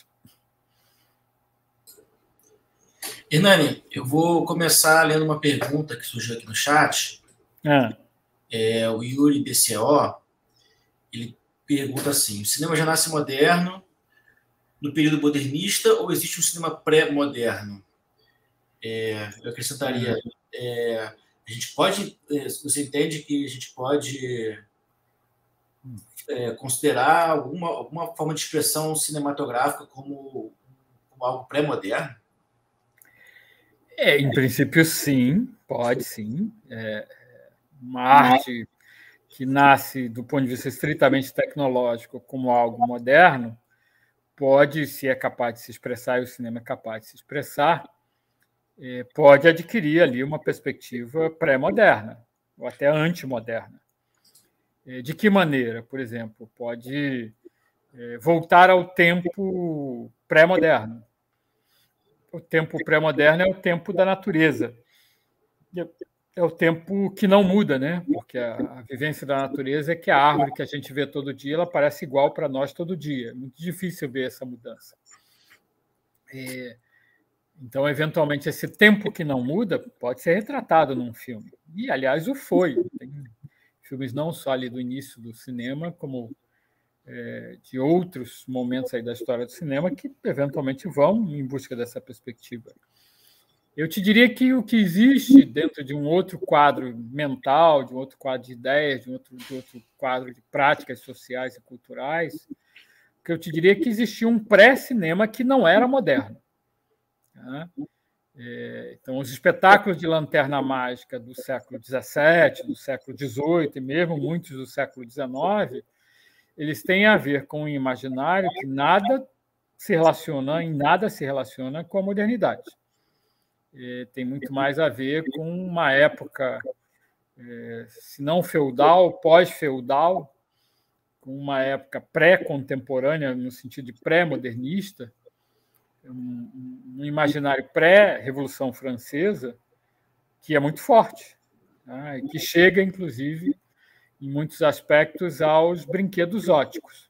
Hernani, eu vou começar lendo uma pergunta que surgiu aqui no chat. Ah. É, o Yuri B C O, ele pergunta assim: o cinema já nasce moderno no período modernista ou existe um cinema pré-moderno? É, eu acrescentaria, é, a gente pode, é, você entende que a gente pode é, considerar alguma, alguma forma de expressão cinematográfica como, como algo pré-moderno? É, em princípio, sim, pode sim. É uma arte que nasce do ponto de vista estritamente tecnológico como algo moderno, pode, se é capaz de se expressar, e o cinema é capaz de se expressar, é, pode adquirir ali uma perspectiva pré-moderna, ou até antimoderna. É, de que maneira, por exemplo? Pode é, voltar ao tempo pré-moderno. O tempo pré-moderno é o tempo da natureza. É o tempo que não muda, né? Porque a, a vivência da natureza é que a árvore que a gente vê todo dia, ela parece igual para nós todo dia. É muito difícil ver essa mudança. É, Então, eventualmente, esse tempo que não muda pode ser retratado num filme. E, aliás, o foi. Tem filmes não só ali do início do cinema, como é, de outros momentos aí da história do cinema que, eventualmente, vão em busca dessa perspectiva. Eu te diria que o que existe dentro de um outro quadro mental, de um outro quadro de ideias, de um outro, de outro quadro de práticas sociais e culturais, que eu te diria que existia um pré-cinema que não era moderno. Tá? É, então, os espetáculos de lanterna mágica do século dezessete, do século dezoito e mesmo muitos do século dezenove, eles têm a ver com um imaginário que nada se relaciona, em nada se relaciona com a modernidade. É, tem muito mais a ver com uma época, é, se não feudal, pós-feudal, com uma época pré-contemporânea, no sentido de pré-modernista, um, um imaginário pré-Revolução Francesa, que é muito forte, tá? E que chega, inclusive, em muitos aspectos, aos brinquedos óticos.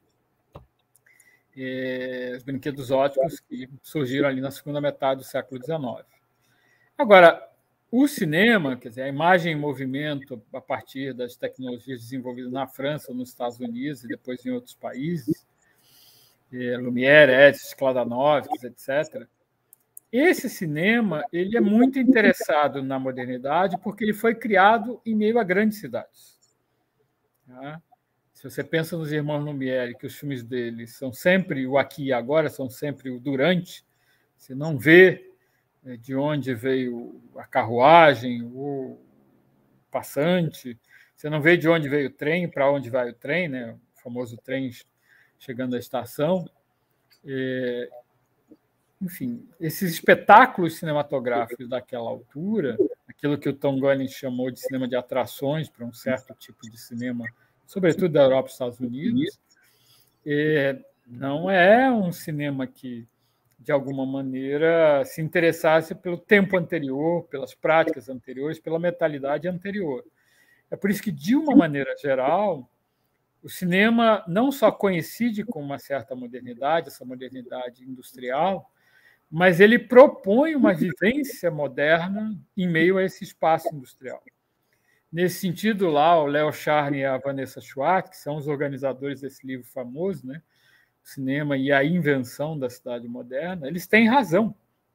E, os brinquedos óticos que surgiram ali na segunda metade do século dezenove. Agora, o cinema, quer dizer, a imagem em movimento a partir das tecnologias desenvolvidas na França, nos Estados Unidos e depois em outros países, Lumière, Edison, Skladanovsky, etcétera. Esse cinema ele é muito interessado na modernidade porque ele foi criado em meio a grandes cidades. Tá? Se você pensa nos irmãos Lumière, que os filmes deles são sempre o aqui e agora, são sempre o durante, você não vê de onde veio a carruagem, o passante, você não vê de onde veio o trem, para onde vai o trem, né? O famoso trem chegando à estação. É, enfim, esses espetáculos cinematográficos daquela altura, aquilo que o Tom Gunning chamou de cinema de atrações para um certo tipo de cinema, sobretudo da Europa e Estados Unidos, é, não é um cinema que, de alguma maneira, se interessasse pelo tempo anterior, pelas práticas anteriores, pela mentalidade anterior. É por isso que, de uma maneira geral, o cinema não só coincide com uma certa modernidade, essa modernidade industrial, mas ele propõe uma vivência moderna em meio a esse espaço industrial. Nesse sentido, lá, o Léo Charne e a Vanessa Schwartz, que são os organizadores desse livro famoso, né, o cinema e a invenção da cidade moderna, eles têm razão.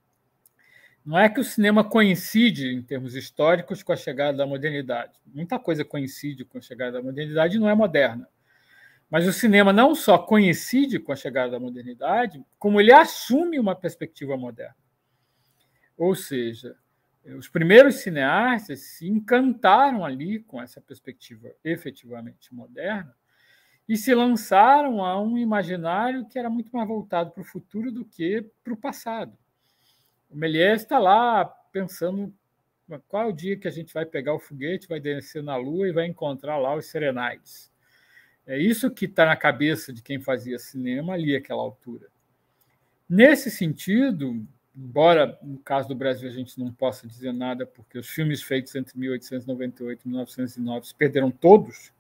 Não é que o cinema coincide, em termos históricos, com a chegada da modernidade. Muita coisa coincide com a chegada da modernidade e não é moderna. Mas o cinema não só coincide com a chegada da modernidade, como ele assume uma perspectiva moderna. Ou seja, os primeiros cineastas se encantaram ali com essa perspectiva efetivamente moderna e se lançaram a um imaginário que era muito mais voltado para o futuro do que para o passado. O Méliès está lá pensando qual é o dia que a gente vai pegar o foguete, vai descer na Lua e vai encontrar lá os Serenades. É isso que está na cabeça de quem fazia cinema ali àquela altura. Nesse sentido, embora no caso do Brasil a gente não possa dizer nada, porque os filmes feitos entre mil oitocentos e noventa e oito e mil novecentos e nove se perderam todos,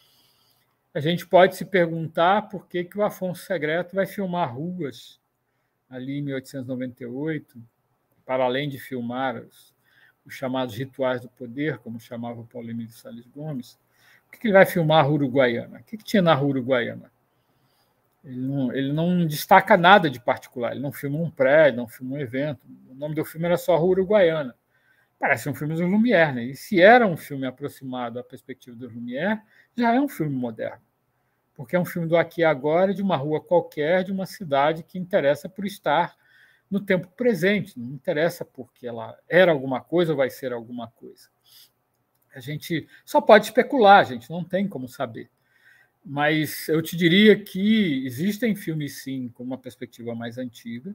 a gente pode se perguntar por que, que o Afonso Segreto vai filmar ruas ali em mil oitocentos e noventa e oito, para além de filmar os, os chamados rituais do poder, como chamava o Paulo Emílio Salles Gomes. Por que ele vai filmar a Rua Uruguaiana? O que, que tinha na Rua Uruguaiana? Ele não, ele não destaca nada de particular, ele não filma um prédio, não filma um evento. O nome do filme era só Rua Uruguaiana. Parece um filme do Lumière, né? E se era um filme aproximado à perspectiva do Lumière, já é um filme moderno. Porque é um filme do aqui e agora, de uma rua qualquer, de uma cidade que interessa por estar no tempo presente, não interessa porque ela era alguma coisa ou vai ser alguma coisa. A gente só pode especular, a gente não tem como saber. Mas eu te diria que existem filmes, sim, com uma perspectiva mais antiga,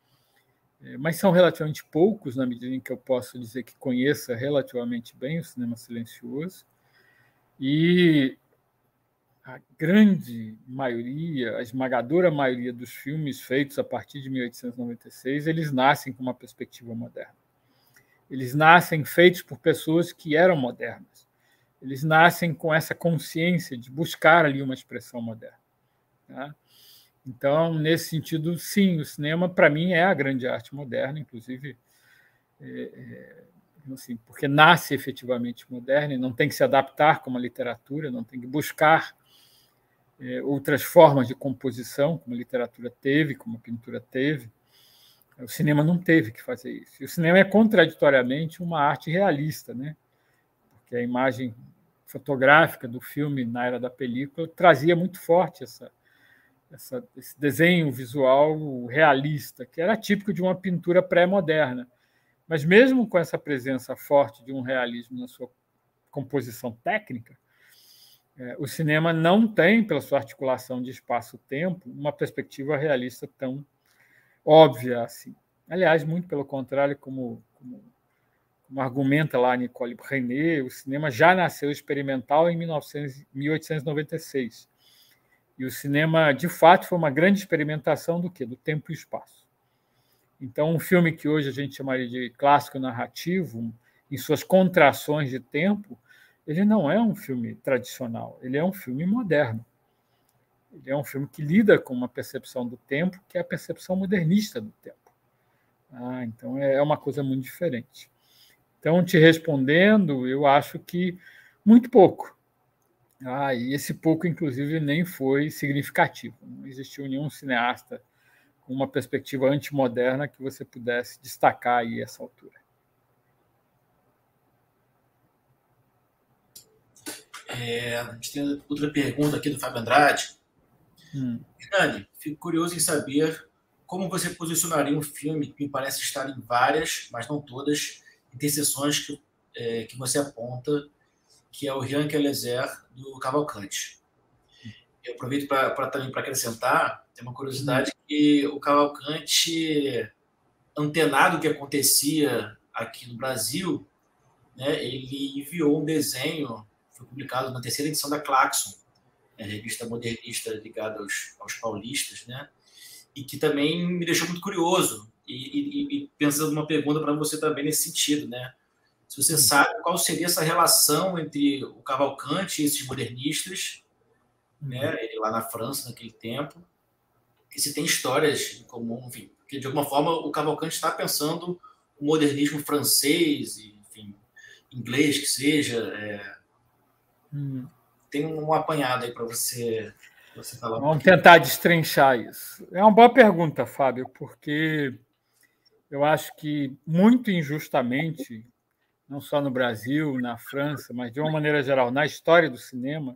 mas são relativamente poucos, na medida em que eu posso dizer que conheça relativamente bem o cinema silencioso. E a grande maioria, a esmagadora maioria dos filmes feitos a partir de mil oitocentos e noventa e seis, eles nascem com uma perspectiva moderna. Eles nascem feitos por pessoas que eram modernas. Eles nascem com essa consciência de buscar ali uma expressão moderna. Tá? Então, nesse sentido, sim, o cinema, para mim, é a grande arte moderna, inclusive, é, é, assim, porque nasce efetivamente moderna e não tem que se adaptar como a literatura, não tem que buscar é, outras formas de composição, como a literatura teve, como a pintura teve. O cinema não teve que fazer isso. E o cinema é, contraditoriamente, uma arte realista, né? Porque a imagem fotográfica do filme na era da película trazia muito forte essa, essa, esse desenho visual realista, que era típico de uma pintura pré-moderna. Mas mesmo com essa presença forte de um realismo na sua composição técnica, é, o cinema não tem, pela sua articulação de espaço-tempo, uma perspectiva realista tão óbvia assim. Aliás, muito pelo contrário, como, como como argumenta lá Nicole René, o cinema já nasceu experimental em mil oitocentos e noventa e seis. E o cinema, de fato, foi uma grande experimentação do quê? Do tempo e espaço. Então, um filme que hoje a gente chamaria de clássico narrativo, em suas contrações de tempo, ele não é um filme tradicional, ele é um filme moderno. Ele é um filme que lida com uma percepção do tempo, que é a percepção modernista do tempo. Ah, então, é uma coisa muito diferente. Então, te respondendo, eu acho que muito pouco. Ah, e esse pouco, inclusive, nem foi significativo. Não existiu nenhum cineasta com uma perspectiva antimoderna que você pudesse destacar aí a essa altura. É, a gente tem outra pergunta aqui do Fábio Andrade. Hum. Hernani, fico curioso em saber como você posicionaria um filme que me parece estar em várias, mas não todas, interseções que, é, que você aponta, que é o Jean Kelleher do Cavalcante. Eu aproveito para também para acrescentar, tem uma curiosidade hum. que o Cavalcante, antenado o que acontecia aqui no Brasil, né, ele enviou um desenho, foi publicado na terceira edição da Claxon, a revista modernista ligada aos, aos paulistas, né, e que também me deixou muito curioso, e, e, e pensando numa pergunta para você também nesse sentido, né? Se você sabe qual seria essa relação entre o Cavalcante e esses modernistas, uhum. né, lá na França naquele tempo, e se tem histórias em comum, enfim, porque de alguma forma o Cavalcante está pensando o modernismo francês, enfim, inglês que seja, é... hum. Tem um apanhado aí para você, você falar. Vamos um tentar destrinchar isso. É uma boa pergunta, Fábio, porque eu acho que muito injustamente, não só no Brasil, na França, mas de uma maneira geral, na história do cinema,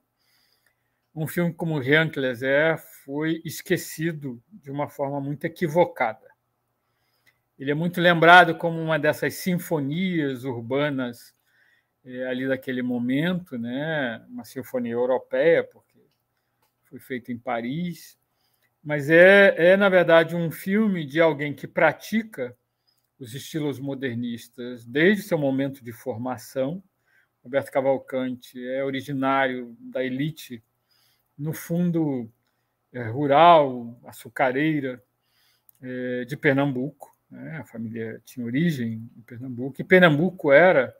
um filme como Jean Kelleher foi esquecido de uma forma muito equivocada. Ele é muito lembrado como uma dessas sinfonias urbanas é, ali daquele momento, né? Uma sinfonia europeia, porque foi feito em Paris, mas é, é, na verdade, um filme de alguém que pratica os estilos modernistas desde seu momento de formação. Roberto Cavalcante é originário da elite, no fundo, é, rural, açucareira, é, de Pernambuco. Né? A família tinha origem em Pernambuco, e Pernambuco era,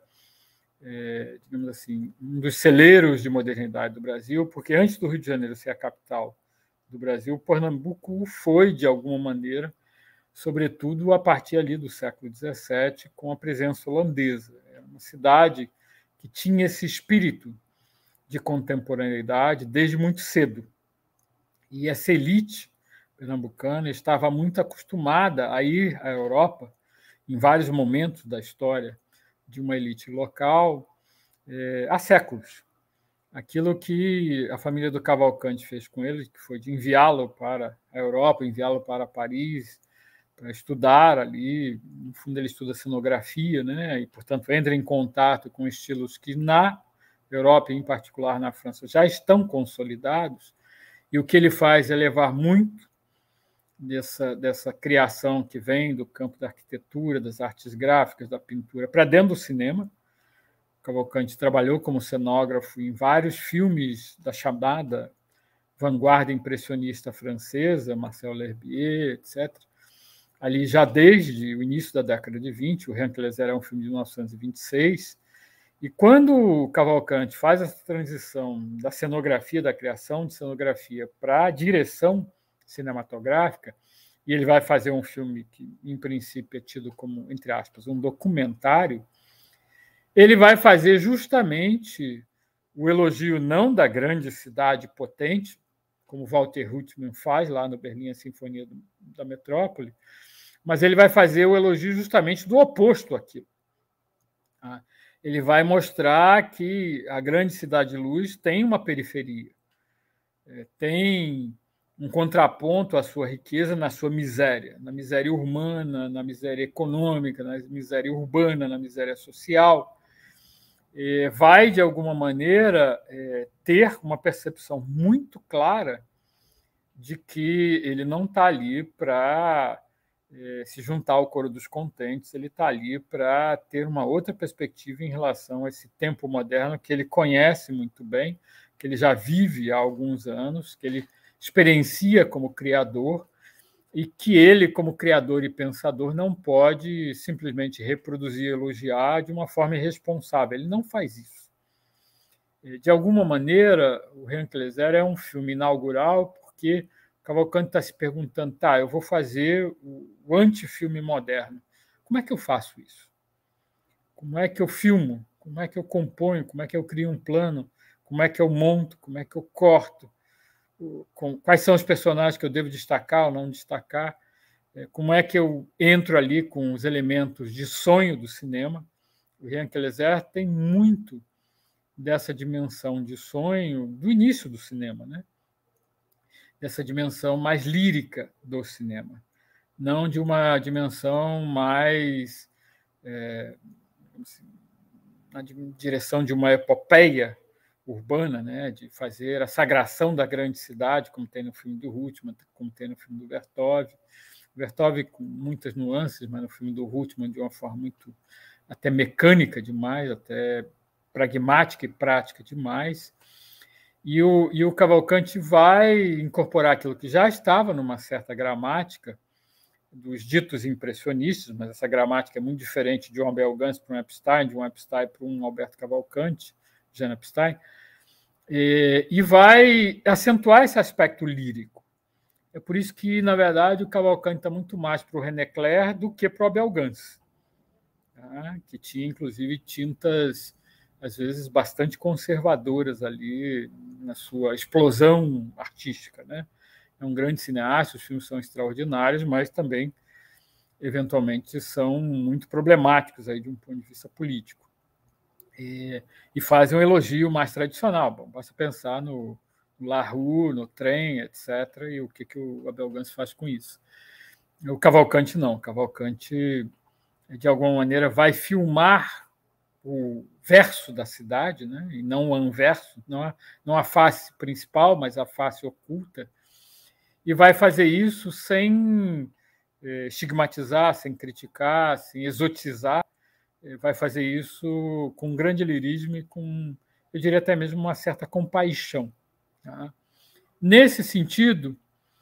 é, digamos assim, um dos celeiros de modernidade do Brasil, porque antes do Rio de Janeiro ser a capital do Brasil, Pernambuco foi, de alguma maneira, sobretudo a partir ali do século dezessete, com a presença holandesa. Era uma cidade que tinha esse espírito de contemporaneidade desde muito cedo. E essa elite pernambucana estava muito acostumada a ir à Europa, em vários momentos da história de uma elite local, é, há séculos. Aquilo que a família do Cavalcante fez com ele, que foi de enviá-lo para a Europa, enviá-lo para Paris, para estudar ali. No fundo, ele estuda cenografia, né? E, portanto, entra em contato com estilos que na Europa, em particular na França, já estão consolidados. E o que ele faz é levar muito dessa, dessa criação que vem do campo da arquitetura, das artes gráficas, da pintura, para dentro do cinema. Cavalcante trabalhou como cenógrafo em vários filmes da chamada vanguarda impressionista francesa, Marcel L'Herbier, etcétera. Ali já desde o início da década de vinte, o Jean Kelleher é um filme de mil novecentos e vinte e seis, e quando o Cavalcante faz essa transição da cenografia, da criação de cenografia, para a direção cinematográfica, e ele vai fazer um filme que, em princípio, é tido como, entre aspas, um documentário, ele vai fazer justamente o elogio não da grande cidade potente, como Walter Ruttmann faz lá no Berlim, a Sinfonia da Metrópole, mas ele vai fazer o elogio justamente do oposto àquilo. Ele vai mostrar que a grande cidade-luz tem uma periferia, tem um contraponto à sua riqueza na sua miséria, na miséria urbana, na miséria econômica, na miséria urbana, na miséria social. Vai, de alguma maneira, ter uma percepção muito clara de que ele não está ali para se juntar ao coro dos contentes, ele está ali para ter uma outra perspectiva em relação a esse tempo moderno que ele conhece muito bem, que ele já vive há alguns anos, que ele experiencia como criador e que ele, como criador e pensador, não pode simplesmente reproduzir e elogiar de uma forma irresponsável. Ele não faz isso. De alguma maneira, o Requiem é um filme inaugural porque Cavalcanti está se perguntando, tá, eu vou fazer o antifilme moderno. Como é que eu faço isso? Como é que eu filmo? Como é que eu componho? Como é que eu crio um plano? Como é que eu monto? Como é que eu corto? Quais são os personagens que eu devo destacar ou não destacar? Como é que eu entro ali com os elementos de sonho do cinema? O Requiem tem muito dessa dimensão de sonho do início do cinema, né? Dessa dimensão mais lírica do cinema, não de uma dimensão mais é, na direção de uma epopeia urbana, né, de fazer a sagração da grande cidade, como tem no filme do Ruttmann, como tem no filme do Vertov. Vertov com muitas nuances, mas no filme do Ruttmann de uma forma muito até mecânica demais, até pragmática e prática demais. E o, e o Cavalcanti vai incorporar aquilo que já estava numa certa gramática dos ditos impressionistas, mas essa gramática é muito diferente de um Abel Gance para um Epstein, de um Epstein para um Alberto Cavalcanti, Jean Epstein, e, e vai acentuar esse aspecto lírico. É por isso que, na verdade, o Cavalcanti está muito mais para o René Clair do que para o Abel Gance, tá? Que tinha, inclusive, tintas às vezes bastante conservadoras ali na sua explosão artística, né? É um grande cineasta, os filmes são extraordinários, mas também, eventualmente, são muito problemáticos aí de um ponto de vista político. E, e fazem um elogio mais tradicional. Bom, basta pensar no, no La Rue, no Trem, etcétera, e o que, que o Abel Gance faz com isso. O Cavalcanti não. O Cavalcanti, de alguma maneira, vai filmar o verso da cidade, né? E não o anverso, não a, não a face principal, mas a face oculta, e vai fazer isso sem eh, estigmatizar, sem criticar, sem exotizar, eh, vai fazer isso com um grande lirismo e com, eu diria até mesmo, uma certa compaixão. Tá? Nesse sentido,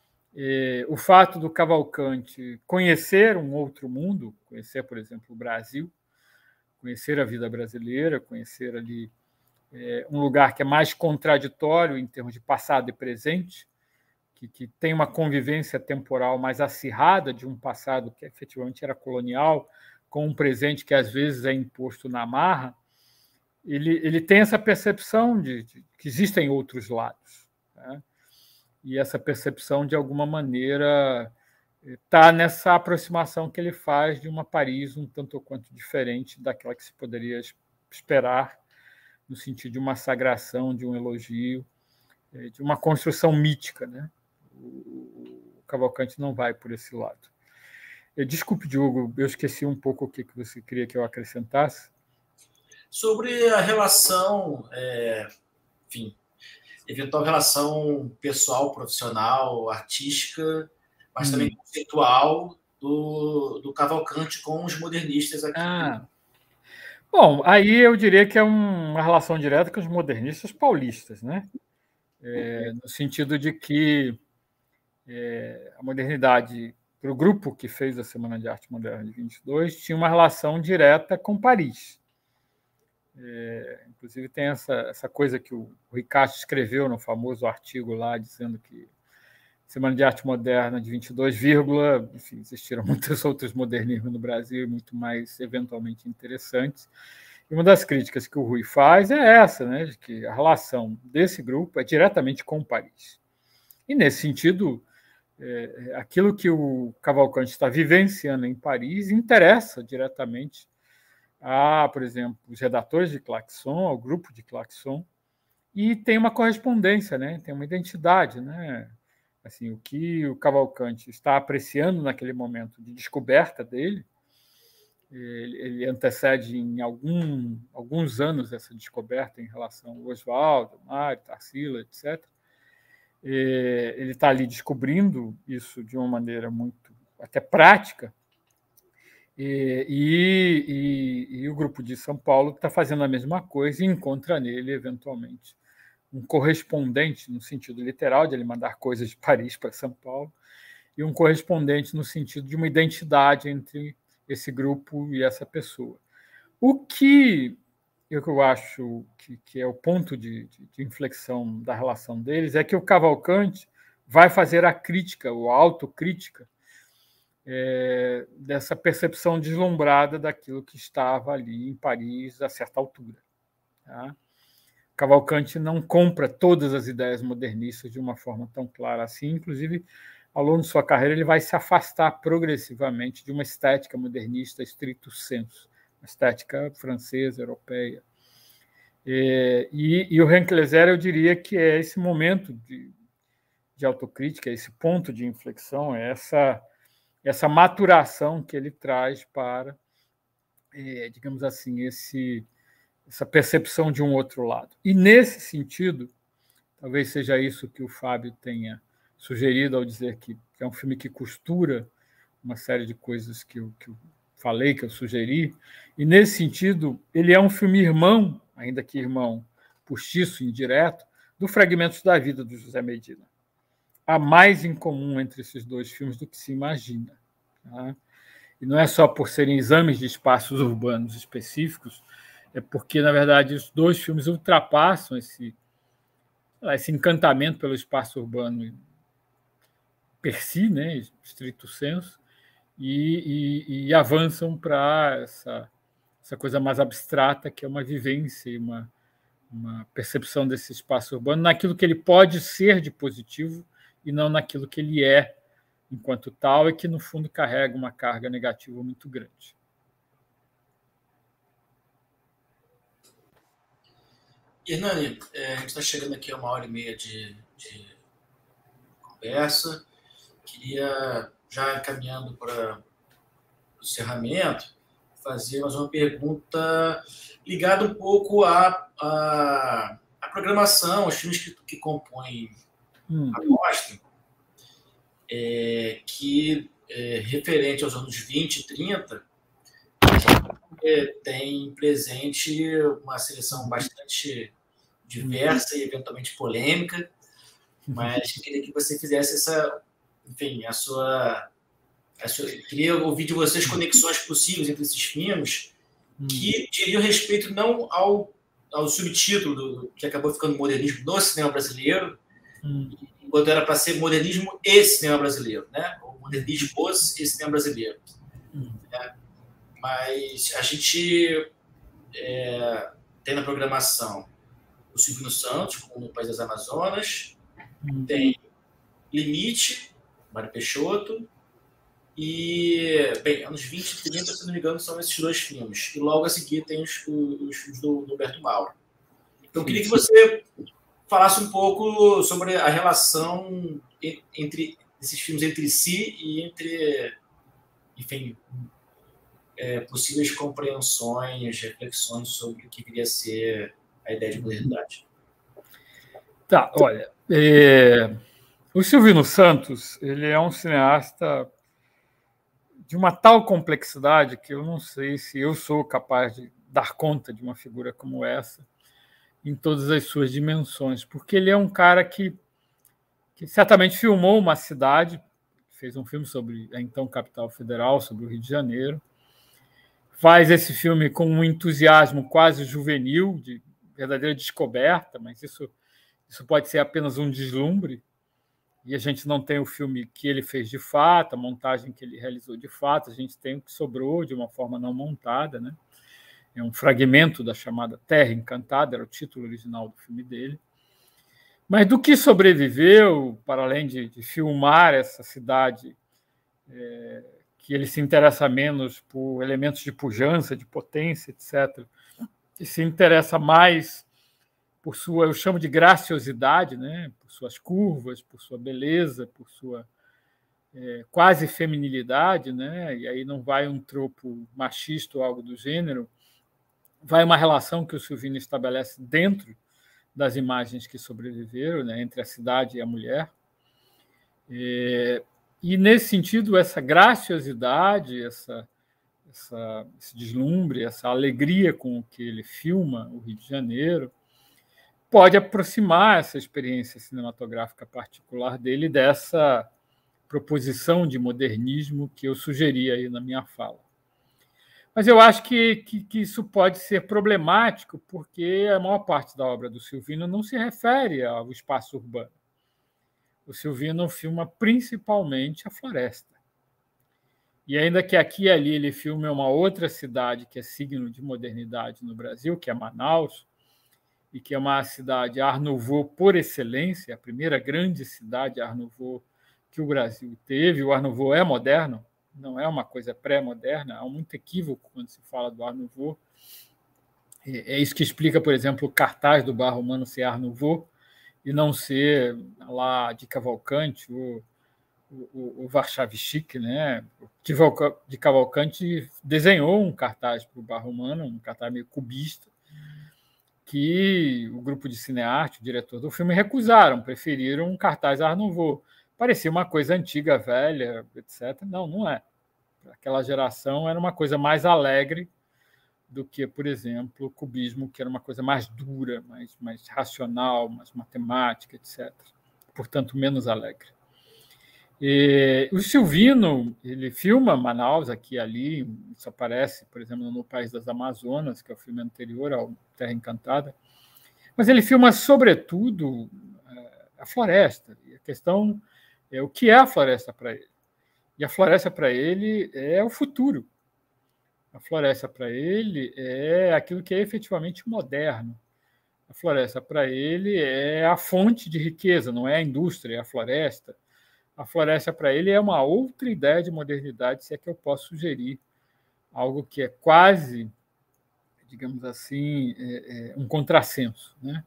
eh, o fato do Cavalcanti conhecer um outro mundo, conhecer, por exemplo, o Brasil, conhecer a vida brasileira, conhecer ali é, um lugar que é mais contraditório em termos de passado e presente, que, que tem uma convivência temporal mais acirrada de um passado que efetivamente era colonial, com um presente que às vezes é imposto na marra, ele, ele tem essa percepção de, de que existem outros lados. Né? E essa percepção, de alguma maneira, está nessa aproximação que ele faz de uma Paris um tanto ou quanto diferente daquela que se poderia esperar, no sentido de uma sagração, de um elogio, de uma construção mítica. Né? O Cavalcanti não vai por esse lado. Desculpe, Diogo, eu esqueci um pouco o que você queria que eu acrescentasse. Sobre a relação, é, enfim, eventual relação pessoal, profissional, artística, mas também hum. conceitual do, do Cavalcanti com os modernistas aqui. Ah. Bom, aí eu diria que é uma relação direta com os modernistas paulistas, né? É, no sentido de que é, a modernidade, para o grupo que fez a Semana de Arte Moderna de vinte e dois, tinha uma relação direta com Paris. É, inclusive tem essa, essa coisa que o Ricasso escreveu no famoso artigo lá, dizendo que Semana de Arte Moderna de vinte e dois, vírgula, enfim, existiram muitos outros modernismos no Brasil, muito mais eventualmente interessantes. E uma das críticas que o Rui faz é essa, né, de que a relação desse grupo é diretamente com Paris. E, nesse sentido, é, aquilo que o Cavalcanti está vivenciando em Paris interessa diretamente a, por exemplo, os redatores de Klaxon, ao grupo de Klaxon, e tem uma correspondência, né, tem uma identidade, né? Assim, o que o Cavalcanti está apreciando naquele momento de descoberta dele, ele, ele antecede em algum, alguns anos essa descoberta em relação ao Oswaldo, Mário, Tarsila, etcétera. Ele está ali descobrindo isso de uma maneira muito até prática, e, e, e o grupo de São Paulo está fazendo a mesma coisa e encontra nele, eventualmente, um correspondente no sentido literal, de ele mandar coisas de Paris para São Paulo, e um correspondente no sentido de uma identidade entre esse grupo e essa pessoa. O que eu acho que, que é o ponto de, de, de inflexão da relação deles é que o Cavalcanti vai fazer a crítica, ou a autocrítica, é, dessa percepção deslumbrada daquilo que estava ali em Paris a certa altura. Tá? Cavalcanti não compra todas as ideias modernistas de uma forma tão clara assim, inclusive, ao longo de sua carreira, ele vai se afastar progressivamente de uma estética modernista stricto sensu, uma estética francesa, europeia. E, e, e o Henkleser, eu diria que é esse momento de, de autocrítica, esse ponto de inflexão, é essa, essa maturação que ele traz para, é, digamos assim, esse... essa percepção de um outro lado. E, nesse sentido, talvez seja isso que o Fábio tenha sugerido ao dizer que é um filme que costura uma série de coisas que eu, que eu falei, que eu sugeri, e, nesse sentido, ele é um filme irmão, ainda que irmão postiço, indireto, do Fragmentos da Vida, do José Medina. Há mais em comum entre esses dois filmes do que se imagina. Tá? E não é só por serem exames de espaços urbanos específicos, é porque, na verdade, os dois filmes ultrapassam esse, esse encantamento pelo espaço urbano per si, né, stricto sensu, e, e, e avançam para essa, essa coisa mais abstrata, que é uma vivência e uma, uma percepção desse espaço urbano naquilo que ele pode ser de positivo e não naquilo que ele é enquanto tal, e que, no fundo, carrega uma carga negativa muito grande. Hernani, é, a gente está chegando aqui a uma hora e meia de, de conversa. Queria, já caminhando para o encerramento, fazer mais uma pergunta ligada um pouco à, à, à programação, aos filmes que, que compõem hum. a mostra, é, que, é, referente aos anos vinte e trinta, é, tem presente uma seleção bastante diversa e eventualmente polêmica, mas queria que você fizesse essa, enfim, a sua, a sua, queria ouvir de vocês conexões possíveis entre esses filmes que diriam respeito não ao, ao subtítulo do, que acabou ficando modernismo no cinema brasileiro, hum. enquanto era para ser modernismo e cinema brasileiro, né? Ou modernismo e cinema brasileiro. Hum. Né? Mas a gente é, tem na programação o Silvino Santos, com O País das Amazonas, hum. tem Limite, Mário Peixoto, e, bem, anos vinte e trinta, se não me engano, são esses dois filmes. E logo a seguir tem os, os filmes do, do Humberto Mauro. Então, eu queria que você falasse um pouco sobre a relação entre esses filmes entre si e entre, enfim, é, possíveis compreensões, reflexões sobre o que viria a ser a ideia de modernidade. Tá, olha, é... o Silvino Santos, ele é um cineasta de uma tal complexidade que eu não sei se eu sou capaz de dar conta de uma figura como essa em todas as suas dimensões, porque ele é um cara que, que certamente filmou uma cidade, fez um filme sobre a então capital federal, sobre o Rio de Janeiro, faz esse filme com um entusiasmo quase juvenil, de verdadeira descoberta, mas isso, isso pode ser apenas um deslumbre, e a gente não tem o filme que ele fez de fato, a montagem que ele realizou de fato, a gente tem o que sobrou de uma forma não montada, né? É um fragmento da chamada Terra Encantada, era o título original do filme dele. Mas do que sobreviveu, para além de, de filmar essa cidade, é, que ele se interessa menos por elementos de pujança, de potência, etcétera, e se interessa mais por sua, eu chamo de graciosidade, né? Por suas curvas, por sua beleza, por sua é, quase feminilidade, né? E aí não vai um tropo machista ou algo do gênero, vai uma relação que o Silvino estabelece dentro das imagens que sobreviveram, né? Entre a cidade e a mulher. E, e nesse sentido, essa graciosidade, essa, essa, esse deslumbre, essa alegria com que ele filma o Rio de Janeiro, pode aproximar essa experiência cinematográfica particular dele dessa proposição de modernismo que eu sugeri aí na minha fala. Mas eu acho que, que, que isso pode ser problemático, porque a maior parte da obra do Silvino não se refere ao espaço urbano. O Silvino filma principalmente a floresta. E ainda que aqui e ali ele filme uma outra cidade que é signo de modernidade no Brasil, que é Manaus, e que é uma cidade Art Nouveau por excelência, a primeira grande cidade Art Nouveau que o Brasil teve. O Art Nouveau é moderno, não é uma coisa pré-moderna, há muito equívoco quando se fala do Art Nouveau. É isso que explica, por exemplo, o cartaz do Bar Romano ser Art Nouveau e não ser lá de Cavalcante, o, o, o Warschawski, né? De Cavalcante desenhou um cartaz para o Bar Romano, um cartaz meio cubista, que o grupo de cinearte, o diretor do filme, recusaram, preferiram um cartaz Art Nouveau. Parecia uma coisa antiga, velha, etcétera. Não, não é. Aquela geração era uma coisa mais alegre do que, por exemplo, o cubismo, que era uma coisa mais dura, mais, mais racional, mais matemática, etcétera. Portanto, menos alegre. E o Silvino, ele filma Manaus aqui e ali, isso aparece, por exemplo, no País das Amazonas, que é o filme anterior ao Terra Encantada, mas ele filma, sobretudo, a floresta. E a questão é o que é a floresta para ele. E a floresta para ele é o futuro. A floresta para ele é aquilo que é efetivamente moderno. A floresta para ele é a fonte de riqueza, não é a indústria, é a floresta. A floresta para ele é uma outra ideia de modernidade, se é que eu posso sugerir algo que é quase, digamos assim, é, é um contrassenso, né?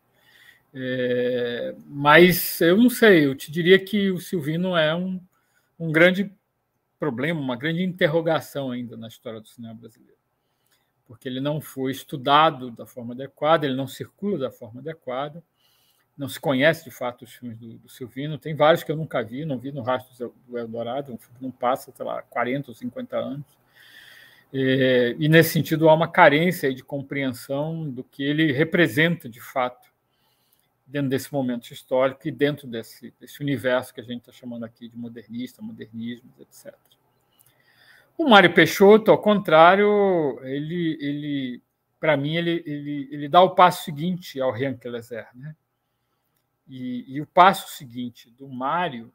É, mas eu não sei, eu te diria que o Silvino é um, um grande problema, uma grande interrogação ainda na história do cinema brasileiro, porque ele não foi estudado da forma adequada, ele não circula da forma adequada, não se conhece de fato os filmes do, do Silvino, tem vários que eu nunca vi, não vi no Rastros do Eldorado, um filme que não passa, sei lá, quarenta ou cinquenta anos, e, e nesse sentido há uma carência de compreensão do que ele representa de fato dentro desse momento histórico e dentro desse, desse universo que a gente está chamando aqui de modernista, modernismo, etcétera. O Mário Peixoto, ao contrário, ele, ele para mim, ele, ele, ele dá o passo seguinte ao Rien que les airs, né? E, e o passo seguinte do Mário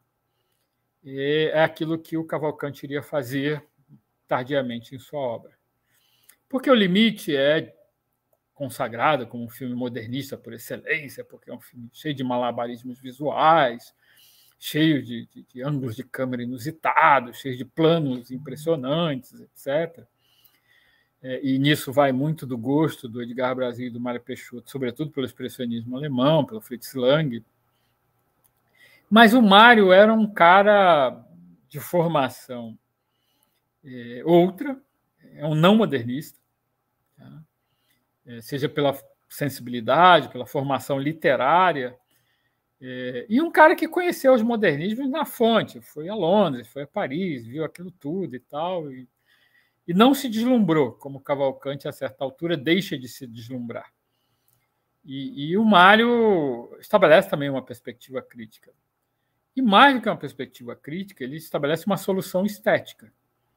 é, é aquilo que o Cavalcante iria fazer tardiamente em sua obra. Porque O Limite é consagrado como um filme modernista por excelência, porque é um filme cheio de malabarismos visuais, cheio de, de, de ângulos de câmera inusitados, cheio de planos impressionantes, etcétera. É, e nisso vai muito do gosto do Edgar Brasil e do Mário Peixoto, sobretudo pelo expressionismo alemão, pelo Fritz Lang. Mas o Mário era um cara de formação é, outra, é um não modernista, tá? É, seja pela sensibilidade, pela formação literária, é, e um cara que conheceu os modernismos na fonte, foi a Londres, foi a Paris, viu aquilo tudo e tal, e, e não se deslumbrou, como Cavalcante, a certa altura, deixa de se deslumbrar. E, e o Mário estabelece também uma perspectiva crítica. E mais do que uma perspectiva crítica, ele estabelece uma solução estética.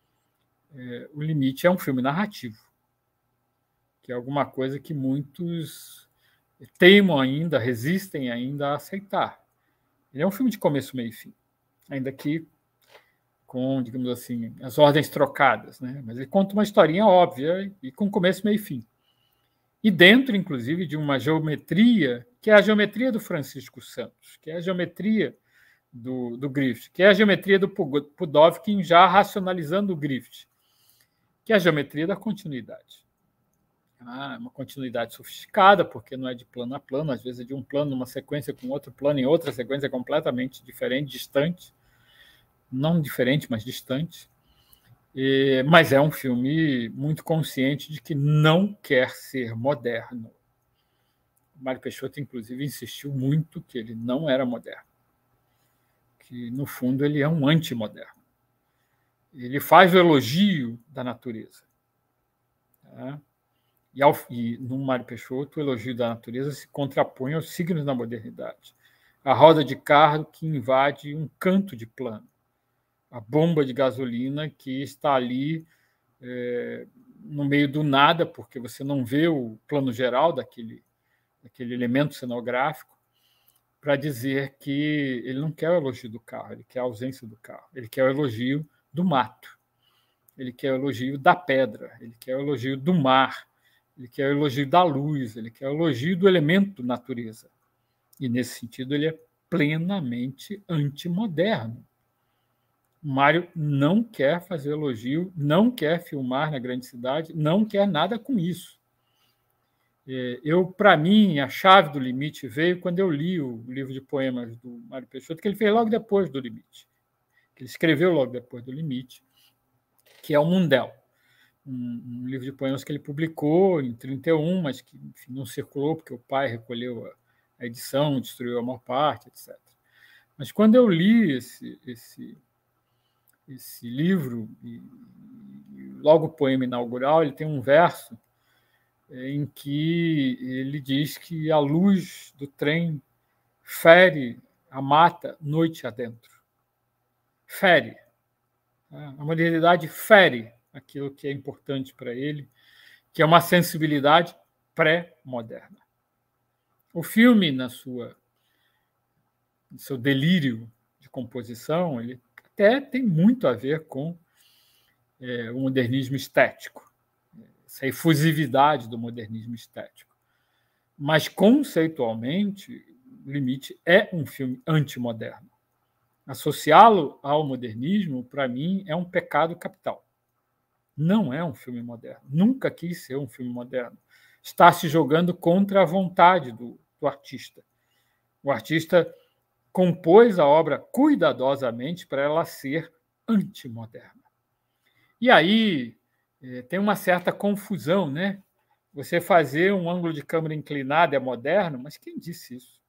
É, O Limite é um filme narrativo, que é alguma coisa que muitos teimam ainda, resistem ainda a aceitar. Ele é um filme de começo, meio e fim, ainda que com, digamos assim, as ordens trocadas, né? Mas ele conta uma historinha óbvia e com começo, meio e fim. E dentro, inclusive, de uma geometria, que é a geometria do Francisco Santos, que é a geometria do, do Griffith, que é a geometria do Pudovkin já racionalizando o Griffith, que é a geometria da continuidade. Ah, uma continuidade sofisticada, porque não é de plano a plano, às vezes é de um plano numa sequência com outro plano em outra sequência completamente diferente, distante. Não diferente, mas distante. E, mas é um filme muito consciente de que não quer ser moderno. O Mário Peixoto, inclusive, insistiu muito que ele não era moderno, que, no fundo, ele é um antimoderno. Ele faz o elogio da natureza. Tá? E, ao, e no Mário Peixoto, o elogio da natureza se contrapõe aos signos da modernidade. A roda de carro que invade um canto de plano. A bomba de gasolina que está ali é, no meio do nada, porque você não vê o plano geral daquele, daquele elemento cenográfico, para dizer que ele não quer o elogio do carro, ele quer a ausência do carro, ele quer o elogio do mato, ele quer o elogio da pedra, ele quer o elogio do mar, ele quer o elogio da luz, ele quer o elogio do elemento natureza. E, nesse sentido, ele é plenamente antimoderno. Mário não quer fazer elogio, não quer filmar na grande cidade, não quer nada com isso. Eu, para mim, a chave do Limite veio quando eu li o livro de poemas do Mário Peixoto, que ele fez logo depois do Limite, que ele escreveu logo depois do Limite, que é o Mundel, um, um livro de poemas que ele publicou em trinta e um, mas que, enfim, não circulou porque o pai recolheu a, a edição, destruiu a maior parte, etcétera. Mas quando eu li esse, esse esse livro, e logo o poema inaugural, ele tem um verso em que ele diz que a luz do trem fere a mata noite adentro. Fere. A modernidade fere aquilo que é importante para ele, que é uma sensibilidade pré-moderna. O filme, na sua, no seu delírio de composição, ele até tem muito a ver com é, o modernismo estético, essa efusividade do modernismo estético. Mas, conceitualmente, O Limite é um filme antimoderno. Associá-lo ao modernismo, para mim, é um pecado capital. Não é um filme moderno. Nunca quis ser um filme moderno. Está se jogando contra a vontade do, do artista. O artista compôs a obra cuidadosamente para ela ser antimoderna. E aí é, tem uma certa confusão, né? Você fazer um ângulo de câmera inclinado é moderno, mas quem disse isso?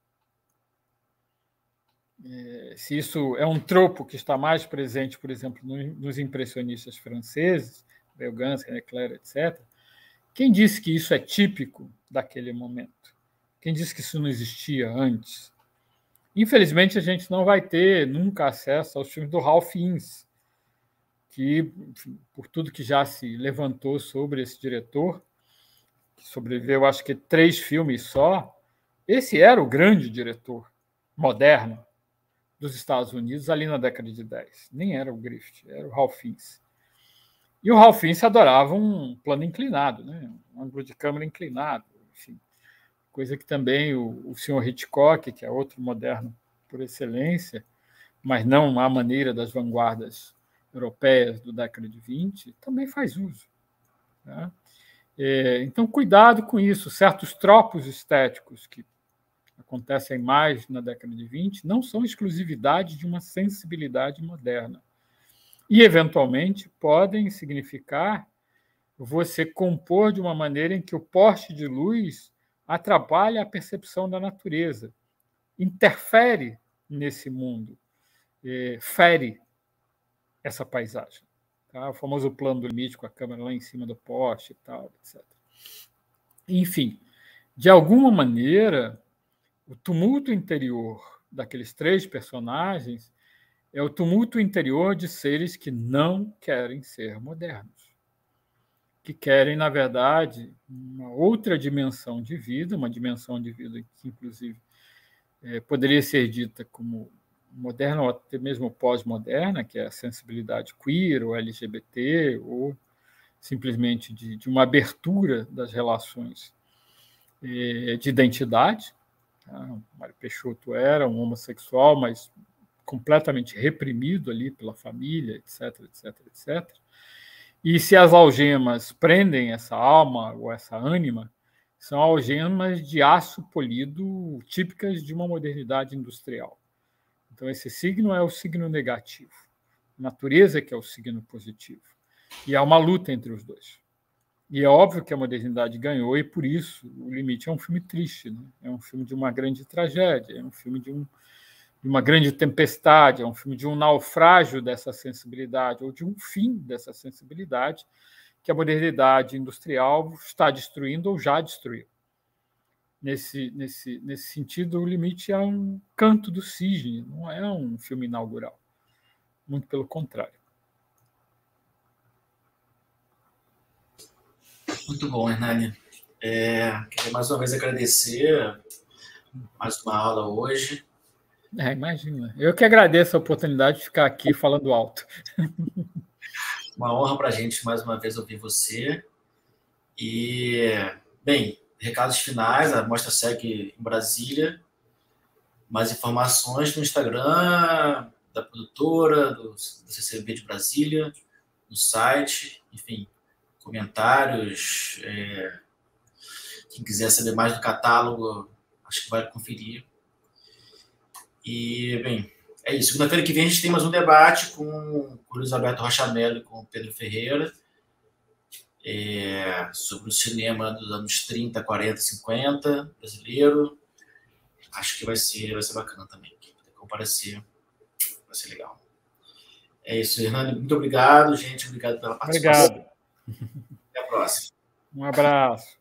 É, se isso é um tropo que está mais presente, por exemplo, no, nos impressionistas franceses, Gauguin, René Clair, etcétera, quem disse que isso é típico daquele momento? Quem disse que isso não existia antes? Infelizmente, a gente não vai ter nunca acesso aos filmes do Ralph Fiennes, que, enfim, por tudo que já se levantou sobre esse diretor, que sobreviveu, acho que três filmes só, esse era o grande diretor moderno dos Estados Unidos ali na década de dez. Nem era o Griffith, era o Ralph Fiennes. E o Ralph Fiennes adorava um plano inclinado, né? Um ângulo de câmera inclinado, enfim. Coisa que também o, o senhor Hitchcock, que é outro moderno por excelência, mas não à maneira das vanguardas europeias do década de vinte, também faz uso. Tá? É, então, cuidado com isso. Certos tropos estéticos que acontecem mais na década de vinte não são exclusividade de uma sensibilidade moderna. E, eventualmente, podem significar você compor de uma maneira em que o poste de luz atrapalha a percepção da natureza, interfere nesse mundo, é, fere essa paisagem. Tá? O famoso plano do limite com a câmera lá em cima do poste e tal, etcétera. Enfim, de alguma maneira, o tumulto interior daqueles três personagens é o tumulto interior de seres que não querem ser modernos, que querem, na verdade, uma outra dimensão de vida, uma dimensão de vida que, inclusive, é, poderia ser dita como moderna ou até mesmo pós-moderna, que é a sensibilidade queer ou L G B T, ou simplesmente de, de uma abertura das relações é, de identidade. Tá? O Mário Peixoto era um homossexual, mas completamente reprimido ali pela família, etc, etc, etcétera. E se as algemas prendem essa alma ou essa ânima, são algemas de aço polido típicas de uma modernidade industrial. Então, esse signo é o signo negativo. A natureza que é o signo positivo. E há uma luta entre os dois. E é óbvio que a modernidade ganhou, e por isso O Limite é um filme triste, né? É um filme de uma grande tragédia, é um filme de, um, de uma grande tempestade, é um filme de um naufrágio dessa sensibilidade, ou de um fim dessa sensibilidade que a modernidade industrial está destruindo ou já destruiu. Nesse, nesse, nesse sentido, O Limite é um canto do cisne, não é um filme inaugural. Muito pelo contrário. Muito bom, Hernani. É, queria mais uma vez agradecer mais uma aula hoje. É, imagina. Eu que agradeço a oportunidade de ficar aqui falando alto. Uma honra para a gente mais uma vez ouvir você. E, bem, recados finais, a mostra segue em Brasília. Mais informações no Instagram da produtora, do, do C C B de Brasília, no site, enfim, comentários. É, quem quiser saber mais do catálogo, acho que vai conferir. E, bem, é isso. Segunda-feira que vem a gente tem mais um debate com o Luiz Alberto Rocha Mello e com o Pedro Ferreira é, sobre o cinema dos anos trinta, quarenta, cinquenta, brasileiro. Acho que vai ser, vai ser bacana também. Quem puder comparecer, vai ser legal. É isso, Hernani. Muito obrigado, gente. Obrigado pela participação. Obrigado. Até a próxima. Um abraço.